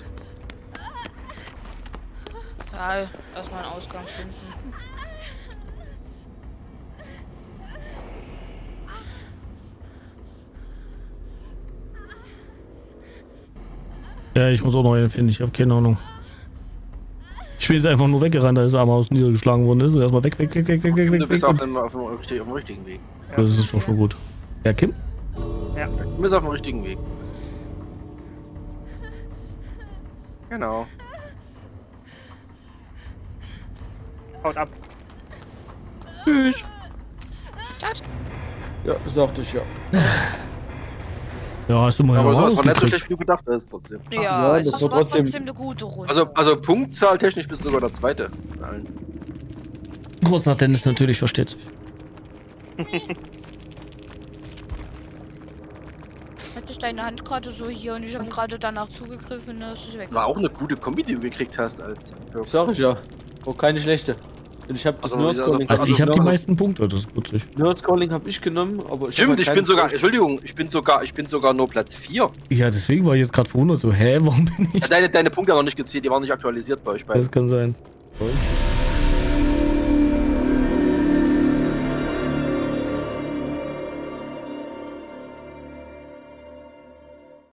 Ja, erstmal einen Ausgang finden. Ja, ich muss auch noch einen finden. Ich habe keine Ahnung. Ich bin jetzt einfach nur weggerannt, da ist er aus niedergeschlagen worden. Ist. Erstmal weg. Du bist auf dem richtigen Weg. Das ist doch schon gut. Ja, Kim? Ja. Du bist auf dem richtigen Weg. Genau. Haut ab. Tschüss. Ciao. Ja, sagte ich ja. Ja, hast du mal Aber so rausgekriegt? war nicht so schlecht wie du gedacht hast trotzdem. Ja, Ja, es das war war trotzdem- trotzdem eine gute Runde. Also Punktzahl technisch bist du sogar der Zweite von allen. Kurz nach Dennis natürlich, versteht sich. Hatte ich deine Hand gerade so hier und ich habe gerade danach zugegriffen, ne? Ist weg. Das war auch eine gute Kombi, die du gekriegt hast als. Sag ich ja. Auch keine schlechte. Und ich habe das Also, Nerdcalling. Also ich habe die Nerd- meisten Punkte, das ist putzig. Nerdcalling habe ich genommen, aber ich Stimmt, hab ich halt bin sogar, keine- Entschuldigung, ich bin sogar nur Platz 4. Ja, deswegen war ich jetzt gerade verwundert, so, hä, warum bin ich? Deine Punkte haben noch nicht gezählt, die waren nicht aktualisiert bei euch beiden. Das kann sein. Ja.